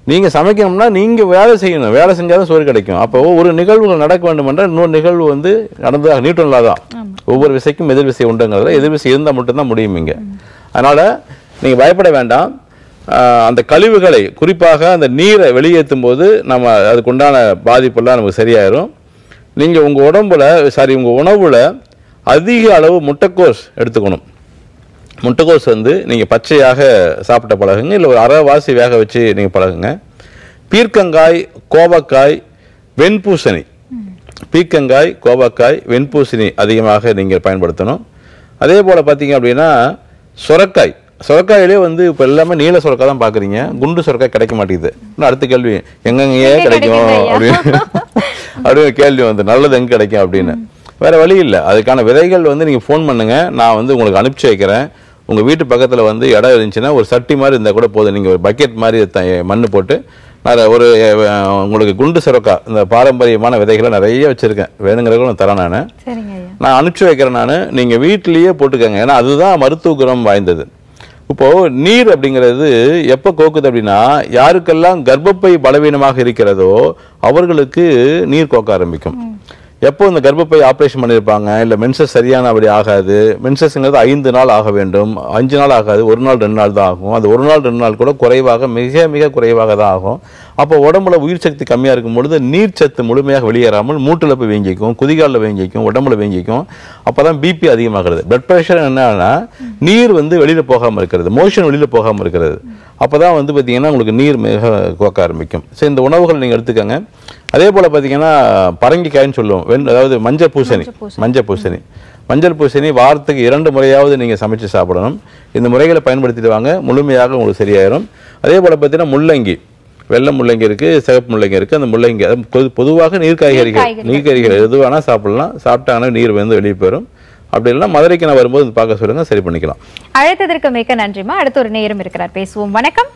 நீங்கள் சமைக்கணும்னா நீங்கள் வேலை செய்யணும், வேலை செஞ்சால் தான் சோறு கிடைக்கும். அப்போ ஒரு நிகழ்வுகள் நடக்க வேண்டும் என்றால் இன்னொரு நிகழ்வு வந்து நடந்ததாக நியூட்டன்ல தான் ஒவ்வொரு விசைக்கும் எதிர் விசை உண்டுங்கிறதுல எதிர் விசை இருந்தால் மட்டும்தான் முடியும் இங்கே. அதனால் நீங்கள் பயப்பட வேண்டாம். அந்த கழிவுகளை குறிப்பாக அந்த நீரை வெளியேற்றும் போது நம்ம அதுக்குண்டான பாதிப்பெல்லாம் நமக்கு சரியாயிரும். நீங்கள் உங்கள் உடம்புல சாரி உங்கள் உணவில் அதிக அளவு முட்டைக்கோஸ் எடுத்துக்கணும். முட்டைக்கோஸ் வந்து நீங்கள் பச்சையாக சாப்பிட்ட பழகுங்க, இல்லை ஒரு அரைவாசி வேக வச்சு நீங்கள் பழகுங்க. பீர்க்கங்காய், கோவக்காய், வெண்பூசணி, பீர்க்கங்காய், கோவக்காய், வெண்பூசணி அதிகமாக நீங்கள் பயன்படுத்தணும். அதே போல் பார்த்தீங்க அப்படின்னா சுரக்காய், சுரக்காயிலே வந்து இப்போ எல்லாமே நீல சுரக்காய் தான் பார்க்குறீங்க, குண்டு சுரக்காய் கிடைக்க மாட்டேங்குது. இன்னும் அடுத்த கேள்வி எங்கெங்கேயே கிடைக்கும் அப்படின்னு அப்படின்னு கேள்வி வந்து நல்லது எங்கே கிடைக்கும் அப்படின்னு. வேறு வழி இல்லை. அதுக்கான விதைகள் வந்து நீங்கள் ஃபோன் பண்ணுங்கள், நான் வந்து உங்களுக்கு அனுப்பிச்சி வைக்கிறேன். உங்கள் வீட்டு பக்கத்தில் வந்து இடம் இருந்துச்சுன்னா ஒரு சட்டி மாதிரி இருந்தால் கூட போதும். நீங்கள் ஒரு பக்கெட் மாதிரி த மண் போட்டு நான் ஒரு உங்களுக்கு குண்டு சுரக்காய் இந்த பாரம்பரியமான விதைகளை நிறைய வச்சுருக்கேன், வேணுங்கிறவங்களும் நான் தரேன். நான் நான் அனுப்பிச்சி வைக்கிறேன். நான் நீங்கள் வீட்டிலேயே போட்டுக்கோங்க, ஏன்னா அதுதான் மருத்துவ குணம் வாய்ந்தது. இப்போது நீர் அப்படிங்கிறது எப்போ கோக்குது அப்படின்னா, யாருக்கெல்லாம் கர்ப்பப்பை பலவீனமாக இருக்கிறதோ அவர்களுக்கு நீர் கோக்க ஆரம்பிக்கும். எப்போ இந்த கர்ப்பப்பை ஆப்ரேஷன் பண்ணியிருப்பாங்க, இல்லை மென்சஸ் சரியான அப்படி ஆகாது. மென்சஸ்ங்கிறது ஐந்து நாள் ஆக வேண்டும், அஞ்சு நாள் ஆகாது, ஒரு நாள் ரெண்டு நாள் தான் ஆகும். அது ஒரு நாள் ரெண்டு நாள் கூட குறைவாக மிக மிக குறைவாக தான் ஆகும். அப்போ உடம்புல உயிர் சக்தி கம்மியாக இருக்கும் பொழுது நீர் சத்து முழுமையாக வெளியேறாமல் மூட்டில் போய் வீங்கிக்கும், குதிகாலில் வீங்கிக்கும், உடம்புல வீங்கிக்கும். அப்போ தான் பிபி அதிகமாகிறது. பிளட் ப்ரெஷர் என்னன்னா நீர் வந்து வெளியில் போகாமல் இருக்கிறது, மோஷன் வெளியில் போகாமல் இருக்கிறது. அப்போ தான் வந்து பார்த்தீங்கன்னா உங்களுக்கு நீர் மிக கோக்க ஆரம்பிக்கும். ஸோ இந்த உணவுகள் நீங்கள் எடுத்துக்கோங்க. அதே போல் பார்த்தீங்கன்னா பரங்கிக்காய்ன்னு சொல்லுவோம், வெண் அதாவது மஞ்சள் பூசணி, மஞ்சள் பூசணி மஞ்சள் பூசணி வாரத்துக்கு இரண்டு முறையாவது நீங்கள் சமைச்சு சாப்பிடணும். இந்த முறைகளை பயன்படுத்திட்டு வாங்க, முழுமையாக உங்களுக்கு சரியாயிரும். அதே போல் பார்த்தீங்கன்னா முள்ளங்கி, வெள்ளை முள்ளங்கி இருக்குது, சிவப்பு முள்ளங்கி இருக்குது. அந்த முள்ளங்கி அது பொதுவாக நீர் காய்கறிகள், நீர்க்காய்கறிகள் எது வேணால் சாப்பிடலாம். சாப்பிட்டாங்கன்னா நீர் வந்து வெளியே போயிடும். அப்படி இல்லைன்னா மதுரைக்கு நான் வரும்போது பார்க்க சொல்லுங்க, சரி பண்ணிக்கலாம். அழைத்ததற்கு மிக்க நன்றிமா. அடுத்த ஒரு நேரம் இருக்கிறார், பேசுவோம். வணக்கம்.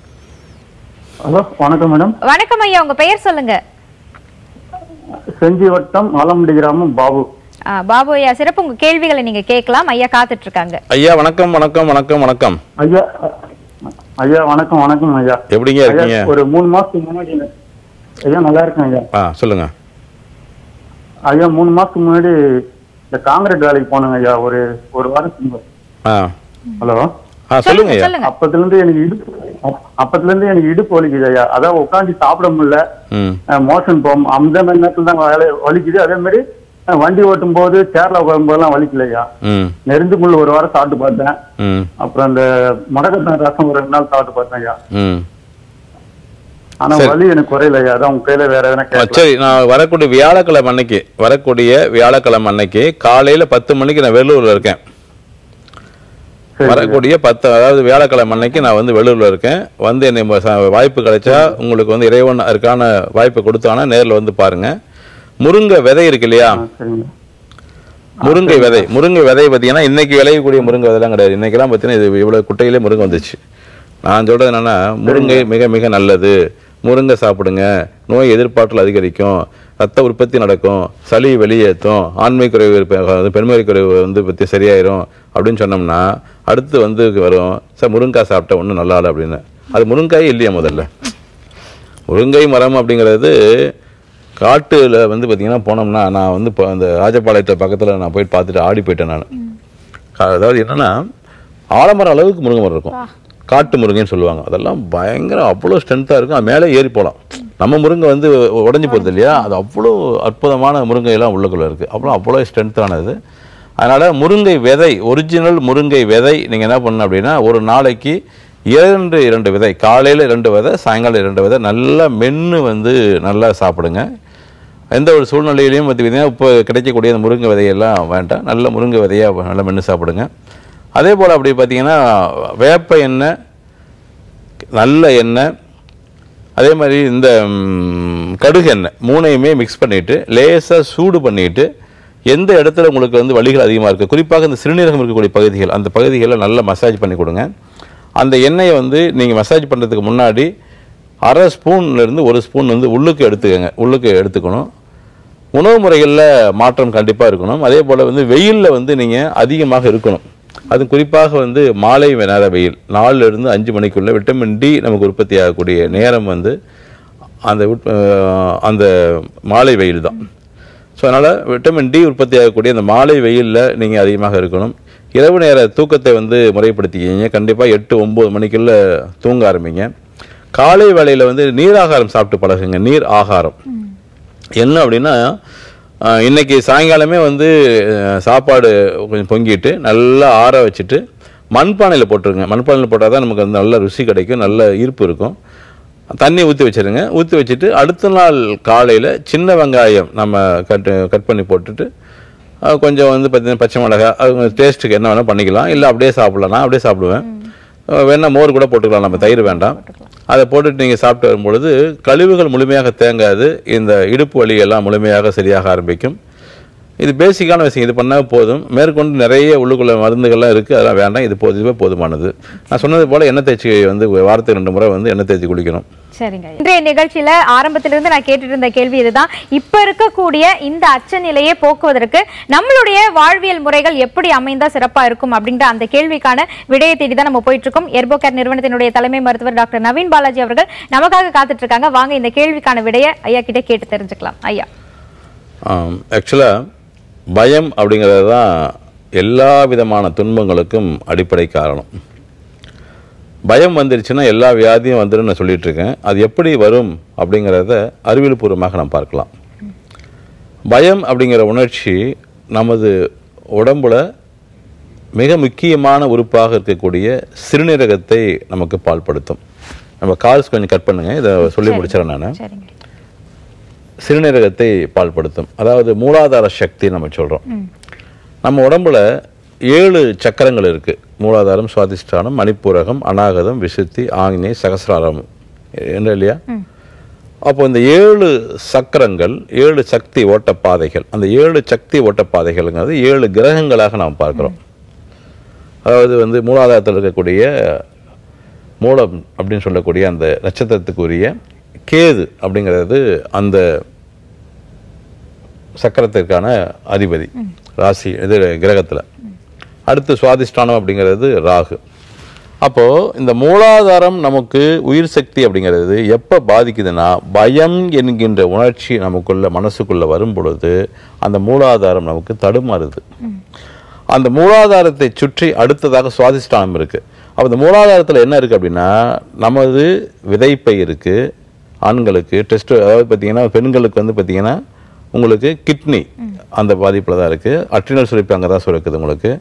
ஹலோ, வணக்கம் மேடம். வணக்கம் ஐயா, உங்க பெயர் சொல்லுங்க. செஞ்சி வட்டம் ஆலம்படி கிராமம் பாபு. பாபு ஐயா, சிறப்பு. உங்க கேள்விகளை நீங்க கேட்கலாம், ஐயா காத்துட்டு இருக்காங்க. ஐயா வணக்கம் வணக்கம் வணக்கம் வணக்கம். ஐயா ஐயா வணக்கம் வணக்கம் ஐயா. எப்படிங்க இருக்கீங்க? ஒரு மூணு மாசத்துக்கு முன்னாடி ஐயா நல்லா இருக்கேன் ஐயா. ஆ சொல்லுங்க ஐயா. மூணு மாசத்துக்கு முன்னாடி இந்த காங்கிரீட் வேலைக்கு போனேங்க ஐயா, ஒரு ஒரு வாரம். ஹலோ, சொல்லுங்க. அப்பத்துல இருந்து எனக்கு இடுப்பு அப்பத்துல இருந்து எனக்கு இடுப்பு வலிக்குது ஐயா. அதான் உட்காந்து சாப்பிட முடியல, மோஷன் போகும். அந்த மாதிரி நேரத்துல தான் வேலை வலிக்குது. அதே மாதிரி வண்டி ஓட்டும் போது சேர்ல உட்காரும் போதெல்லாம் வலிக்கலையா. நெருந்து முள் ஒரு வாரம் சாப்பிட்டு பார்த்தேன். அப்புறம் அந்த முடக்கத்தான் ரசம் ஒரு ரெண்டு நாள் சாப்பிட்டு பார்த்தேன் ஐயா. ஆனா வலி எனக்கு குறையலையா. அதான் உங்க கையில வேற எதனா. சரி, நான் வரக்கூடிய வியாழக்கிழமை அன்னைக்கு வரக்கூடிய வியாழக்கிழமை அன்னைக்கு காலையில பத்து மணிக்கு நான் வெள்ளூர்ல இருக்கேன். வரக்கூடிய பத்து அதாவது வியாழக்கிழமை அன்னைக்கு நான் வந்து வெள்ளூர்ல இருக்கேன். வந்து என்னை வாய்ப்பு கிடைச்சா உங்களுக்கு வந்து இறைவன் அதுக்கான வாய்ப்பு கொடுத்தானா நேரில் வந்து பாருங்க. முருங்கை விதை இருக்கு இல்லையா, முருங்கை விதை, முருங்கை விதை பார்த்தீங்கன்னா இன்னைக்கு விளையக்கூடிய முருங்கை விதைலாம் கிடையாது. இன்னைக்கெல்லாம் பார்த்தீங்கன்னா இது இவ்வளோ குட்டையிலே முருங்கை வந்துச்சு. நான் சொல்றது என்னன்னா, முருங்கை மிக மிக நல்லது. முருங்கை சாப்பிடுங்க, நோய் எதிர்ப்பாற்றல் அதிகரிக்கும், ரத்த உற்பத்தி நடக்கும், சளி வெளியேற்றும், ஆண்மை குறைவு பெண்மை குறைவு வந்து பற்றி சரியாயிரும் அப்படின்னு சொன்னோம்னா அடுத்து வந்து வரும் சார் முருங்காய் சாப்பிட்டா ஒன்றும் நல்லா இல்லை அப்படின்னு. அது முருங்காய் இல்லையா? முதல்ல முருங்கை மரம் அப்படிங்கிறது காட்டில் வந்து பார்த்தீங்கன்னா போனோம்னா, நான் வந்து இப்போ அந்த ராஜபாளையத்தை பக்கத்தில் நான் போயிட்டு பார்த்துட்டு ஆடி போயிட்டேன் நான். அதாவது என்னென்னா ஆலமரம் அளவுக்கு முருங்கை மரம் இருக்கும், காட்டு முருங்கைன்னு சொல்லுவாங்க. அதெல்லாம் பயங்கரம், அவ்வளோ ஸ்ட்ரென்த்தாக இருக்கும். அது மேலே ஏறி போகலாம். நம்ம முருங்கை வந்து உடஞ்சி போகிறது இல்லையா, அது அவ்வளோ அற்புதமான முருங்கையெல்லாம் உள்ளுக்குள்ளே இருக்குது. அவ்வளோ அவ்வளோ ஸ்ட்ரென்த்தானது. அதனால் முருங்கை விதை, ஒரிஜினல் முருங்கை விதை நீங்கள் என்ன பண்ணணும் அப்படின்னா, ஒரு நாளைக்கு இரண்டு இரண்டு விதை, காலையில் இரண்டு விதை, சாயங்காலம் இரண்டு விதை நல்லா மென்று வந்து நல்லா சாப்பிடுங்க. எந்த ஒரு சூழ்நிலையிலையும் பார்த்திங்கன்னா இப்போ கிடைக்கக்கூடிய அந்த முருங்கை விதையெல்லாம் வேண்டாம், நல்ல முருங்கை விதையாக நல்லா மென்று சாப்பிடுங்க. அதே போல் அப்படி பார்த்திங்கன்னா வேப்ப எண்ணெய், நல்ல எண்ணெய், அதே மாதிரி இந்த கடுகு எண்ணெய் மூணையுமே மிக்ஸ் பண்ணிவிட்டு லேசாக சூடு பண்ணிவிட்டு, எந்த இடத்துல உங்களுக்கு வந்து வலிகள் அதிகமாக இருக்குது, குறிப்பாக இந்த சிறுநீரகம் இருக்கக்கூடிய பகுதிகள், அந்த பகுதிகளில் நல்லா மசாஜ் பண்ணி கொடுங்க. அந்த எண்ணெயை வந்து நீங்கள் மசாஜ் பண்ணுறதுக்கு முன்னாடி அரை ஸ்பூன்லேருந்து ஒரு ஸ்பூன் வந்து உள்ளுக்கு எடுத்துக்கோங்க, உள்ளுக்கு எடுத்துக்கணும். உணவு முறைகளில் மாற்றம் கண்டிப்பாக இருக்கணும். அதே போல் வந்து வெயிலில் வந்து நீங்கள் அதிகமாக இருக்கணும். அது குறிப்பாக வந்து மாலை நேர வெயில் நாலுலேருந்து அஞ்சு மணிக்குள்ள விட்டமின் டி நமக்கு உற்பத்தி ஆகக்கூடிய நேரம் வந்து அந்த அந்த மாலை வெயில் தான். ஸோ அதனால் விட்டமின் டி உற்பத்தி ஆகக்கூடிய அந்த மாலை வெயிலில் நீங்கள் அதிகமாக இருக்கணும். இரவு நேர தூக்கத்தை வந்து முறைப்படுத்திக்கிங்க. கண்டிப்பாக எட்டு ஒம்பது மணிக்குள்ளே தூங்க ஆரம்பிங்க. காலை வேளையில் வந்து நீர் ஆகாரம் சாப்பிட்டு பழகுங்க. நீர் ஆகாரம் என்ன அப்படின்னா, இன்றைக்கி சாயங்காலமே வந்து சாப்பாடு கொஞ்சம் பொங்கிட்டு நல்லா ஆற வச்சுட்டு மண்பானையில் போட்டுருங்க. மண்பானையில் போட்டால் தான் நமக்கு வந்து நல்ல ருசி கிடைக்கும், நல்ல ஈர்ப்பு இருக்கும். தண்ணி ஊற்றி வச்சுருங்க. ஊற்றி வச்சுட்டு அடுத்த நாள் காலையில் சின்ன வெங்காயம் நம்ம கட் கட் பண்ணி போட்டுட்டு கொஞ்சம் வந்து பார்த்தீங்கன்னா பச்சை மிளகாய் அது டேஸ்ட்டுக்கு என்ன வேணால் பண்ணிக்கலாம். இல்லை அப்படியே சாப்பிட்லாம். நான் அப்படியே சாப்பிடுவேன். வேணால் மோர் கூட போட்டுக்கலாம், நம்ம தயிர் வேண்டாம். அதை போட்டுட்டு நீங்கள் சாப்பிட்டு வரும்பொழுது கழிவுகள் முழுமையாக தேங்காது. இந்த இடுப்பு வலி எல்லாம் முழுமையாக சரியாக ஆரம்பிக்கும். இது பேசிக்கான விஷயம். இது பண்ணால் போதும். மேற்கொண்டு நிறைய உள்ளுக்குள்ள மருந்துகள்லாம் இருக்குது, அதெல்லாம் வேண்டாம். இது போதுவே போதுமானது. நான் சொன்னது போல் எண்ணெய் தேய்ச்சி வந்து வாரத்துக்கு ரெண்டு முறை வந்து எண்ணெய் தேய்ச்சி குளிக்கணும். சரிங்க. இன்றைய நிகழ்ச்சியில ஆரம்பத்திலிருந்து நான் கேட்டுட்டு இருந்த கேள்வி இதுதான். இப்ப இருக்கக்கூடிய இந்த அச்ச நிலையை போக்குவதற்கு நம்மளுடைய வாழ்வியல் முறைகள் எப்படி அமைந்தா சிறப்பா இருக்கும் அப்படின்ற அந்த கேள்விக்கான விடையை தேடி தான் நம்ம போயிட்டு இருக்கோம். எர்போகேர் நிறுவனத்தினுடைய தலைமை மருத்துவர் டாக்டர் நவீன் பாலாஜி அவர்கள் நமக்காக காத்துட்டு இருக்காங்க. வாங்க இந்த கேள்விக்கான விடையை ஐயா கிட்ட கேட்டு தெரிஞ்சுக்கலாம். ஐயா, ஆக்சுவலா பயம் அப்படிங்கிறது தான் எல்லா விதமான துன்பங்களுக்கும் அடிப்படை காரணம். பயம் வந்துருச்சுன்னா எல்லா வியாதியும் வந்துடும் நான் சொல்லிட்டு இருக்கேன். அது எப்படி வரும் அப்படிங்கிறத அறிவியல் பூர்வமாக நாம் பார்க்கலாம். பயம் அப்படிங்கிற உணர்ச்சி நமது உடம்புல மிக முக்கியமான உறுப்பாக இருக்கக்கூடிய சிறுநீரகத்தை நமக்கு பால்படுத்தும். நம்ம கால்ஸ் கொஞ்சம் கட் பண்ணுங்க, இதை சொல்லி முடிச்சிடறேன் நான். சிறுநீரகத்தை பால்படுத்தும், அதாவது மூலாதார சக்தி நம்ம சொல்கிறோம். நம்ம உடம்புல ஏழு சக்கரங்கள் இருக்குது. மூலாதாரம், சுவாதிஷ்டானம், மணிப்பூரகம், அநாகதம், விசுத்தி, ஆக்னேய, சகசிராரம் என்ன இல்லையா? அப்போ இந்த ஏழு சக்கரங்கள், ஏழு சக்தி ஓட்ட பாதைகள், அந்த ஏழு சக்தி ஓட்ட பாதைகள்ங்கிறது ஏழு கிரகங்களாக நாம் பார்க்குறோம். அதாவது வந்து மூலாதாரத்தில் இருக்கக்கூடிய மூலம் அப்படின்னு சொல்லக்கூடிய அந்த நட்சத்திரத்துக்குரிய கேது அப்படிங்கிறது அந்த சக்கரத்திற்கான அதிபதி ராசி இது கிரகத்தில். அடுத்து சுவாதிஷ்டானம் அப்படிங்கிறது ராகு. அப்போது இந்த மூலாதாரம் நமக்கு உயிர் சக்தி அப்படிங்கிறது எப்போ பாதிக்குதுன்னா, பயம் என்கின்ற உணர்ச்சி நமக்குள்ள மனசுக்குள்ளே வரும் பொழுது அந்த மூலாதாரம் நமக்கு தடுமாறுது. அந்த மூலாதாரத்தை சுற்றி அடுத்ததாக சுவாதிஷ்டானம் இருக்குது. அப்போ இந்த மூலாதாரத்தில் என்ன இருக்குது அப்படின்னா, நமது விதைப்பை இருக்குது ஆண்களுக்கு, டெஸ்ட் அதாவது பார்த்தீங்கன்னா பெண்களுக்கு வந்து பார்த்தீங்கன்னா உங்களுக்கு கிட்னி அந்த பாதிப்பில் தான் இருக்குது. அட்ரினல் சுரப்பி அங்கே தான் சுரக்குது உங்களுக்கு.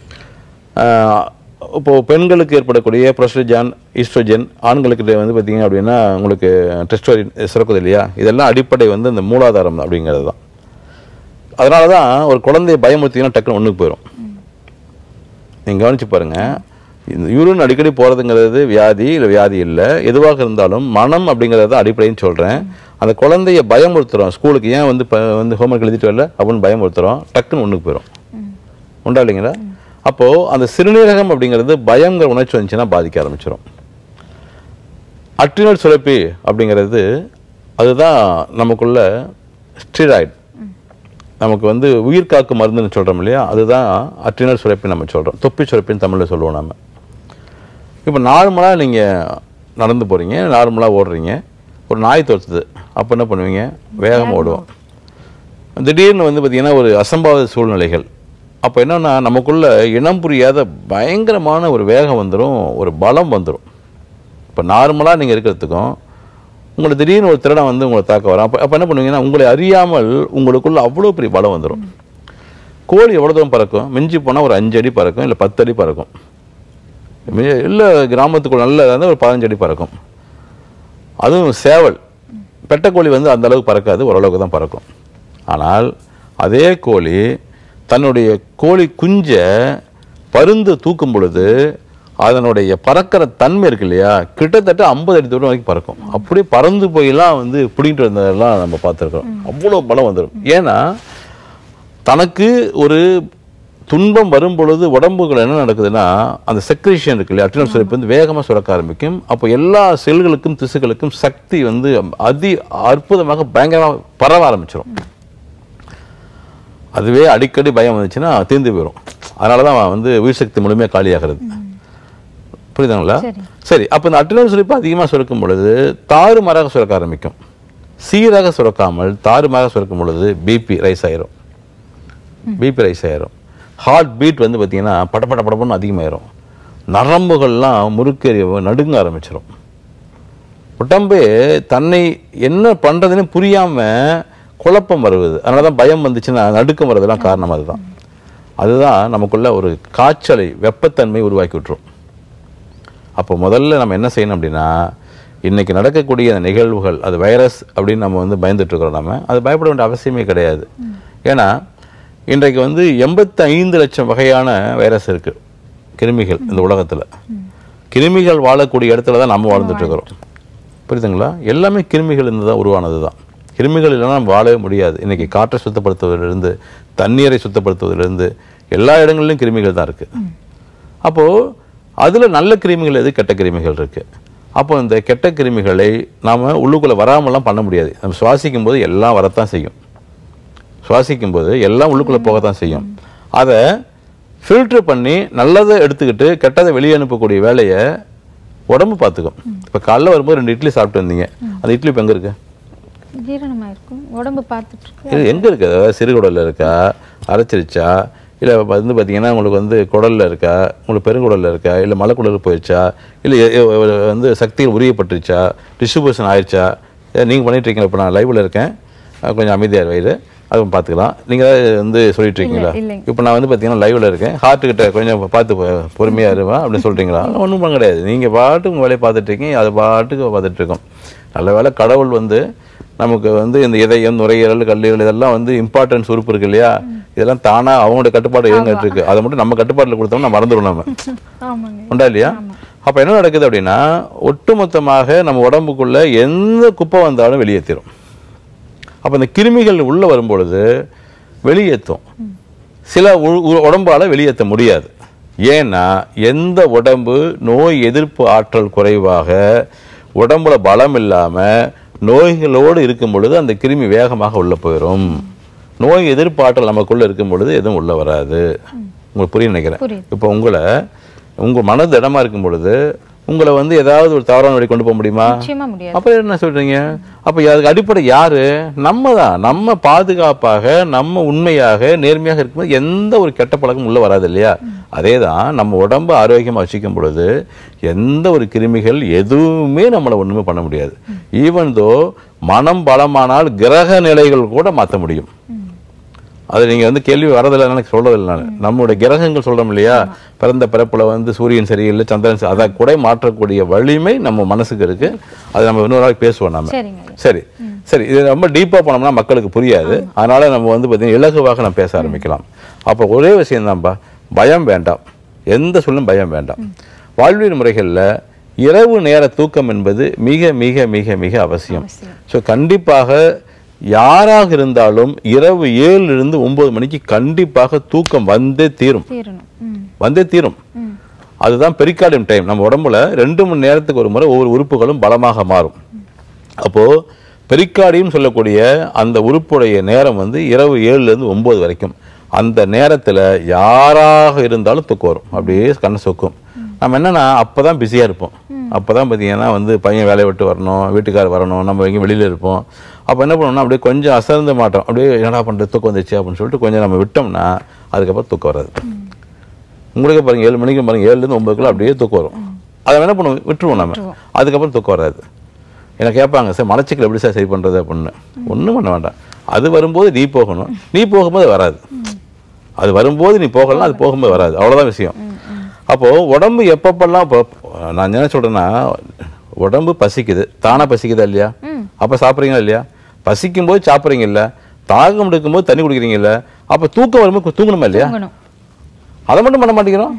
இப்போது பெண்களுக்கு ஏற்படக்கூடிய ப்ரோஸ்ட்ரஜன், ஈஸ்ட்ரோஜன், ஆண்களுக்கு வந்து பார்த்தீங்க அப்படின்னா உங்களுக்கு டெஸ்டோஸ்டெரான் சுரக்குது இல்லையா? இதெல்லாம் அடிப்படை வந்து இந்த மூலாதாரம் அப்படிங்கிறது தான். அதனால தான் ஒரு குழந்தைய பயமுறுத்திங்கன்னா டக்குன்னு ஒன்றுக்கு போயிடும். நீங்கள் கவனித்து பாருங்கள், இந்த யூரின் அடிக்கடி போகிறதுங்கிறது வியாதி இல்லை, வியாதி இல்லை, எதுவாக இருந்தாலும் மனம் அப்படிங்கிறது தான் அடிப்படைன்னு சொல்கிறேன். அந்த குழந்தைய பயமுறுத்துகிறோம். ஸ்கூலுக்கு ஏன் வந்து இப்போ வந்து ஹோம்ஒர்க் எழுதிட்டு வரல அப்படின்னு பயமுறுத்துகிறோம், டக்குன்னு ஒன்றுக்கு போயிடும். உண்டா இல்லைங்களா? அப்போது அந்த சிறுநீரகம் அப்படிங்கிறது பயங்கிற உணர்ச்சி வந்துச்சுன்னா பாதிக்க ஆரம்பிச்சிடும். அட்ரினல் சுரப்பி அப்படிங்கிறது அதுதான் நமக்குள்ள ஸ்டீராய்டு, நமக்கு வந்து உயிர் காக்கு மருந்துன்னு சொல்கிறோம் இல்லையா? அதுதான் அட்ரினல் சுரப்பி நம்ம சொல்கிறோம். தொப்பி சுரப்பின்னு தமிழில் சொல்லுவோம் நம்ம. இப்போ நார்மலாக நீங்கள் நடந்து போகிறீங்க, நார்மலாக ஓடுறீங்க, ஒரு நாய் துரத்துது, அப்போ என்ன பண்ணுவீங்க? வேகமாக ஓடுவோம். திடீர்னு வந்து பார்த்திங்கன்னா ஒரு அசம்பாவித சூழ்நிலைகள், அப்போ என்னென்னா நமக்குள்ள இனம் புரியாத பயங்கரமான ஒரு வேகம் வந்துடும், ஒரு பலம் வந்துடும். இப்போ நார்மலாக நீங்கள் இருக்கிறதுக்கும் உங்களுக்கு திடீர்னு ஒரு திருடம் வந்து உங்களை தாக்க வரும். அப்போ அப்போ என்ன பண்ணுவீங்கன்னா உங்களை அறியாமல் உங்களுக்குள்ள அவ்வளோ பெரிய பலம் வந்துடும். கோழி எவ்வளோ தூரம் பறக்கும்? மிஞ்சி போனால் ஒரு அஞ்சு அடி பறக்கும், இல்லை பத்து அடி பறக்கும். இல்லை கிராமத்துக்குள்ள நல்ல வந்து ஒரு பதினஞ்சு அடி பறக்கும். அதுவும் சேவல், பெட்டைக்கோழி வந்து அந்த அளவுக்கு பறக்காது, ஓரளவுக்கு தான் பறக்கும். ஆனால் அதே கோழி தன்னுடைய கோழி குஞ்சை பருந்து தூக்கும் பொழுது அதனுடைய பறக்கிற தன்மை இருக்கு இல்லையா, கிட்டத்தட்ட ஐம்பது அடி தூரம் வரைக்கும் பறக்கும். அப்படியே பறந்து போயெல்லாம் வந்து பிடிங்கிட்டு வந்ததெல்லாம் நம்ம பார்த்துருக்கோம். அவ்வளோ பலம் வந்துடும். ஏன்னா தனக்கு ஒரு துன்பம் வரும் பொழுது உடம்புகள் என்ன நடக்குதுன்னா, அந்த செக்ரேஷன் இருக்கு இல்லையா, அட்ரினல் சுரப்பி வந்து வேகமாக சுரக்க ஆரம்பிக்கும். அப்போ எல்லா செல்களுக்கும் திசுக்களுக்கும் சக்தி வந்து அதி அற்புதமாக பயங்கரமாக பரவ ஆரம்பிச்சிடும். அதுவே அடிக்கடி பயம் வந்துச்சுன்னா தீர்ந்து போயிடும். அதனால தான் வந்து உயிர் சக்தி முழுமையாக காலியாகிறது. புரியுதுங்களா? சரி, அப்போ இந்த அட்ரினல் சுரப்பு அதிகமாக சுரக்கும் பொழுது தாறுமாறாக சுரக்க ஆரம்பிக்கும். சீராக சுரக்காமல் தாறுமாறாக சுரக்கும் பொழுது பிபி ரைஸ் ஆயிரும். பிபி ரைஸ் ஆயிரும். ஹார்ட் பீட் வந்து பார்த்தீங்கன்னா படப்பட படப்படன்னு அதிகமாயிரும். நரம்புகள்லாம் முறுக்கேறி நடுங்க ஆரம்பிச்சிடும். உடம்பே தன்னை என்ன பண்ணுறதுன்னு புரியாமல் குழப்பம் வருவது. அதனால தான் பயம் வந்துச்சுன்னா நடுக்கம் வர்றதுலாம் காரணம் அதுதான். அதுதான் நமக்குள்ள ஒரு காய்ச்சலை வெப்பத்தன்மை உருவாக்கி விட்டுரும். அப்போ முதல்ல நம்ம என்ன செய்யணும் அப்படின்னா, இன்றைக்கி நடக்கக்கூடிய அந்த நிகழ்வுகள் அது வைரஸ் அப்படின்னு நம்ம வந்து பயந்துட்டுருக்கிறோம். நம்ம அது பயப்பட வேண்டிய அவசியமே கிடையாது. ஏன்னா இன்றைக்கு வந்து எண்பத்தி ஐந்து லட்சம் வகையான வைரஸ் இருக்குது, கிருமிகள் இந்த உலகத்தில். கிருமிகள் வாழக்கூடிய இடத்துல தான் நம்ம வாழ்ந்துட்டுருக்கிறோம். புரியுதுங்களா? எல்லாமே கிருமிகள் இருந்து தான் உருவானது தான். கிருமிகள் இல்லைன்னா நம்ம வாழவே முடியாது. இன்றைக்கி காற்றை சுத்தப்படுத்துவதிலிருந்து தண்ணீரை சுத்தப்படுத்துவதிலிருந்து எல்லா இடங்களிலும் கிருமிகள் தான் இருக்குது. அப்போது அதில் நல்ல கிருமிகள் எது, கெட்ட கிருமிகள் இருக்குது. அப்போ இந்த கெட்ட கிருமிகளை நாம் உள்ளுக்குள்ளே வராமலாம் பண்ண முடியாது. நம்ம சுவாசிக்கும் போது எல்லாம் வரத்தான் செய்யும். சுவாசிக்கும் போது எல்லாம் உள்ளுக்குள்ளே போகத்தான் செய்யும். அதை ஃபில்டர் பண்ணி நல்லதை எடுத்துக்கிட்டு கெட்டதை வெளியே அனுப்பக்கூடிய வேலையை உடம்பு பார்த்துக்கும். இப்போ காலைல வரும்போது ரெண்டு இட்லி சாப்பிட்டு வந்தீங்க, அந்த இட்லி இப்போ எங்கே இருக்கு? ஜீரணமாயிருக்கும். உடம்பு பார்த்துட்டு இது எங்கே இருக்குது? அதாவது சிறுகுடலில் இருக்கா, அரைச்சிருச்சா, இல்லை வந்து பார்த்தீங்கன்னா உங்களுக்கு வந்து குடலில் இருக்கா, உங்களுக்கு பெருங்குடலில் இருக்கா, இல்லை மலைக்குடலுக்கு போயிடுச்சா, இல்லை வந்து சக்தியில் உரியப்பட்டுருச்சா, டிஸ்ட்ரிபியூஷன் ஆயிடுச்சா? நீங்கள் பண்ணிட்டுருக்கீங்களா? இப்போ நான் லைவில் இருக்கேன், கொஞ்சம் அமைதியாக வயிறு அதுவும் பார்த்துக்கலாம். நீங்கள் வந்து சொல்லிட்டு இருக்கீங்களா? இப்போ நான் வந்து பார்த்தீங்கன்னா லைவில் இருக்கேன், ஹார்ட்டுக்கிட்ட கொஞ்சம் பார்த்து பொறுமையாக இருவேன் அப்படின்னு சொல்கிறீங்களா? ஒன்றும் பண்ண கிடையாது. நீங்கள் பாட்டுக்கு உங்கள் வேலையை பார்த்துட்ருக்கீங்க, அது பாட்டுக்கு பார்த்துட்ருக்கோம். நல்ல வேலை கடவுள் வந்து நமக்கு வந்து இந்த இதயம், நுரையீரல், கல்லீரல் இதெல்லாம் வந்து இம்பார்ட்டன்ஸ் உறுப்பு இருக்கு இல்லையா, இதெல்லாம் தானாக அவங்களோட கட்டுப்பாடு இயங்கிட்டு இருக்கு. அதை மட்டும் நம்ம கட்டுப்பாட்டில் கொடுத்தோம்னா மறந்துடும் நம்ம. உண்டா இல்லையா? அப்போ என்ன நடக்குது அப்படின்னா, ஒட்டுமொத்தமாக நம்ம உடம்புக்குள்ள எந்த குப்பை வந்தாலும் வெளியேற்றிடும். அப்போ இந்த கிருமிகள் உள்ளே வரும்பொழுது வெளியேற்றும். சில உடம்பால் வெளியேற்ற முடியாது. ஏன்னா எந்த உடம்பு நோய் எதிர்ப்பு ஆற்றல் குறைவாக, உடம்புல பலம் இல்லாமல் நோய்களோடு இருக்கும் பொழுது அந்த கிருமி வேகமாக உள்ளே போயிடும். நோய் எதிர்ப்பு ஆற்றல் நமக்குள்ளே இருக்கும் பொழுது எதுவும் உள்ளே வராது. உங்களுக்கு புரிய நினைக்கிறேன். இப்போ உங்களை உங்கள் மனது இடமா இருக்கும் பொழுது உங்களை வந்து ஏதாவது ஒரு தவறான வழி கொண்டு போக முடியுமா? அப்புறம் என்ன சொல்றீங்க? அப்போ அதுக்கு அடிப்படை யாரு? நம்ம தான். நம்ம பாதுகாப்பாக, நம்ம உண்மையாக, நேர்மையாக இருக்கும்போது எந்த ஒரு கெட்ட பழக்கம் உள்ள வராது இல்லையா? அதே தான் நம்ம உடம்பு ஆரோக்கியமாக வச்சுக்கும் பொழுது எந்த ஒரு கிருமிகள் எதுவுமே நம்மளை ஒன்றுமே பண்ண முடியாது. ஈவன் தோ மனம் பலமானால் கிரக நிலைகள் கூட மாற்ற முடியும். அது நீங்கள் வந்து கேள்வி வரதில்லை, எனக்கு சொல்றதில்லை. நான் நம்மளுடைய கிரகங்கள் சொல்கிறோம் இல்லையா, பிறந்த பிறப்பில் வந்து சூரியன் சரியில்லை, சந்திரன் சரி, அதை கூட மாற்றக்கூடிய வலிமை நம்ம மனசுக்கு இருக்கு. அது நம்ம இன்னொரு நாளைக்கு பேசுவோம் நம்ம. சரி சரி இது ரொம்ப டீப்பாக போனோம்னா மக்களுக்கு புரியாது. அதனால நம்ம வந்து பார்த்தீங்கன்னா இலகுவாக நம்ம பேச ஆரம்பிக்கலாம். அப்போ ஒரே விஷயம் தான்ப்பா, பயம் வேண்டாம். எந்த சொல்லும் பயம் வேண்டாம். வாழ்வியல் முறைகளில் இரவு நேர தூக்கம் என்பது மிக மிக மிக மிக அவசியம். ஸோ கண்டிப்பாக யாராக இருந்தாலும் இரவு ஏழுல இருந்து ஒன்பது மணிக்கு கண்டிப்பாக தூக்கம் வந்தே தீரும். வந்தே தீரும். அதுதான் பெரிகார்டியம் டைம். நம்ம உடம்புல ரெண்டு மணி நேரத்துக்கு ஒரு முறை ஒவ்வொரு உறுப்புகளும் பலமாக மாறும். அப்போ பெரிகார்டியம் சொல்லக்கூடிய அந்த உறுப்புடைய நேரம் வந்து இரவு ஏழுல இருந்து ஒன்பது வரைக்கும். அந்த நேரத்தில் யாராக இருந்தாலும் தூக்கம் வரும். அப்படியே கண்ணை சொக்கும். நம்ம என்னன்னா அப்போதான் பிஸியாக இருப்போம். அப்போதான் பார்த்தீங்கன்னா வந்து பையன் வேலையை விட்டு வரணும், வீட்டுக்காரர் வரணும், நம்ம எங்கேயும் வெளியில் இருப்போம். அப்போ என்ன பண்ணோம்னா அப்படியே கொஞ்சம் அசர்ந்து மாட்டோம். அப்படியே என்னடா பண்ணுறது, தூக்கம் வந்துச்சு அப்படின்னு சொல்லிட்டு கொஞ்சம் நம்ம விட்டோம்னா அதுக்கப்புறம் தூக்கம் வராது. உங்களுக்கு பாருங்கள், ஏழு மணிக்கு பாருங்கள், ஏழுலேருந்து ஒம்பதுக்குள்ள அப்படியே தூக்கம் வரும். அதை என்ன பண்ணுவோம், விட்டுருவோம் நம்ம. அதுக்கப்புறம் தூக்கம் வராது. எனக்கு கேட்பாங்க, சார் மலச்சிக்கல் எப்படி சார் சரி பண்ணுறது அப்படின்னு. ஒன்றும் பண்ண வேண்டாம். அது வரும்போது நீ போகணும், நீ போகும்போது வராது. அது வரும்போது நீ போகலாம், அது போகும்போது வராது. அவ்வளோதான் விஷயம். அப்போது உடம்பு எப்பப்பெல்லாம் இப்போ நான் என்ன சொல்கிறேன்னா, உடம்பு பசிக்குது, தானாக பசிக்குதா இல்லையா? அப்போ சாப்பிட்றீங்களா இல்லையா? பசிக்கும் போது சாப்பிட்றீங்க இல்லை, தாகம் எடுக்கும்போது தண்ணி குடிக்கிறீங்க இல்லை, அப்போ தூக்கம் வரும்போது தூங்கணுமா இல்லையா? அதை மட்டும் பண்ண மாட்டேங்கிறோம்.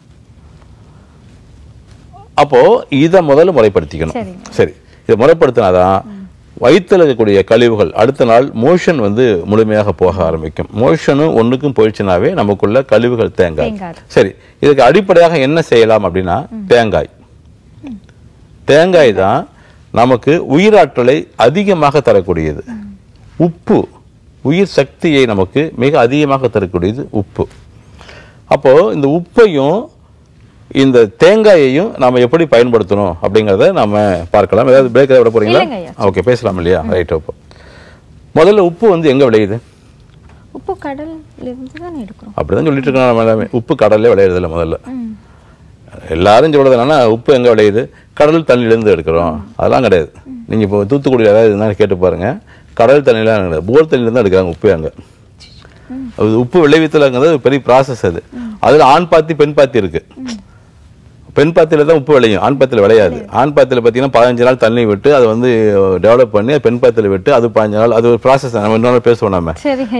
அப்போ இதை முதல்ல முறைப்படுத்திக்கணும். சரி, இதை முறைப்படுத்தினாதான் வயிற்றில் இருக்கக்கூடிய கழிவுகள் அடுத்த நாள் மோஷன் வந்து முழுமையாக போக ஆரம்பிக்கும். மோஷனும் ஒன்றுக்கும் போயிடுச்சுனாவே நமக்குள்ள கழிவுகள் தேங்காய். சரி, இதுக்கு அடிப்படையாக என்ன செய்யலாம் அப்படின்னா தேங்காய். தேங்காய் தான் நமக்கு உயிராற்றலை அதிகமாக தரக்கூடியது. உப்பு உயிர் சக்தியை நமக்கு மிக அதிகமாக தரக்கூடியது உப்பு. அப்போது இந்த உப்பையும் இந்த தேங்காயையும் நாம் எப்படி பயன்படுத்தணும் அப்படிங்கிறத நம்ம பார்க்கலாம். ஏதாவது பிரேக் விட போகிறீங்களா? ஓகே, பேசலாம் இல்லையா? ரைட். அப்போ முதல்ல உப்பு வந்து எங்கே விளையுது? உப்பு கடல்லிருந்து தான் எடுக்கிறோம். அப்படிதான் சொல்லிட்டு இருக்கோம் நம்ம எல்லாமே. உப்பு கடல்லே விளையிறதில்ல. முதல்ல எல்லாரும் சொல்றது என்னன்னா உப்பு எங்கே விளையுது? கடல் தண்ணியிலேருந்து எடுக்கிறோம். அதெல்லாம் கிடையாது. நீங்கள் இப்போ தூத்துக்குடி ஏதாவது இருந்தாலும் கேட்டு பாருங்க, கடல் தண்ணியெலாம் கிடையாது, போர் தண்ணியிலேருந்து தான் எடுக்கிறாங்க உப்பு. அங்கே அது உப்பு விளைவித்தல்ங்கிறது பெரிய ப்ராசஸ். அது அதில் ஆண் பாத்தி பெண் பாத்தி இருக்கு. பெண் பாத்தியில் தான் உப்பு விளையும், ஆண் பாத்தியில் விளையாது. ஆண் பாத்தியில் பார்த்தீங்கன்னா பதினஞ்சு நாள் தண்ணி விட்டு அதை வந்து டெவலப் பண்ணி பெண் பாத்தியில் விட்டு அது பதினஞ்சு நாள், அது ஒரு ப்ராசஸ். நம்ம இன்னொரு பேசுவோம் நம்ம.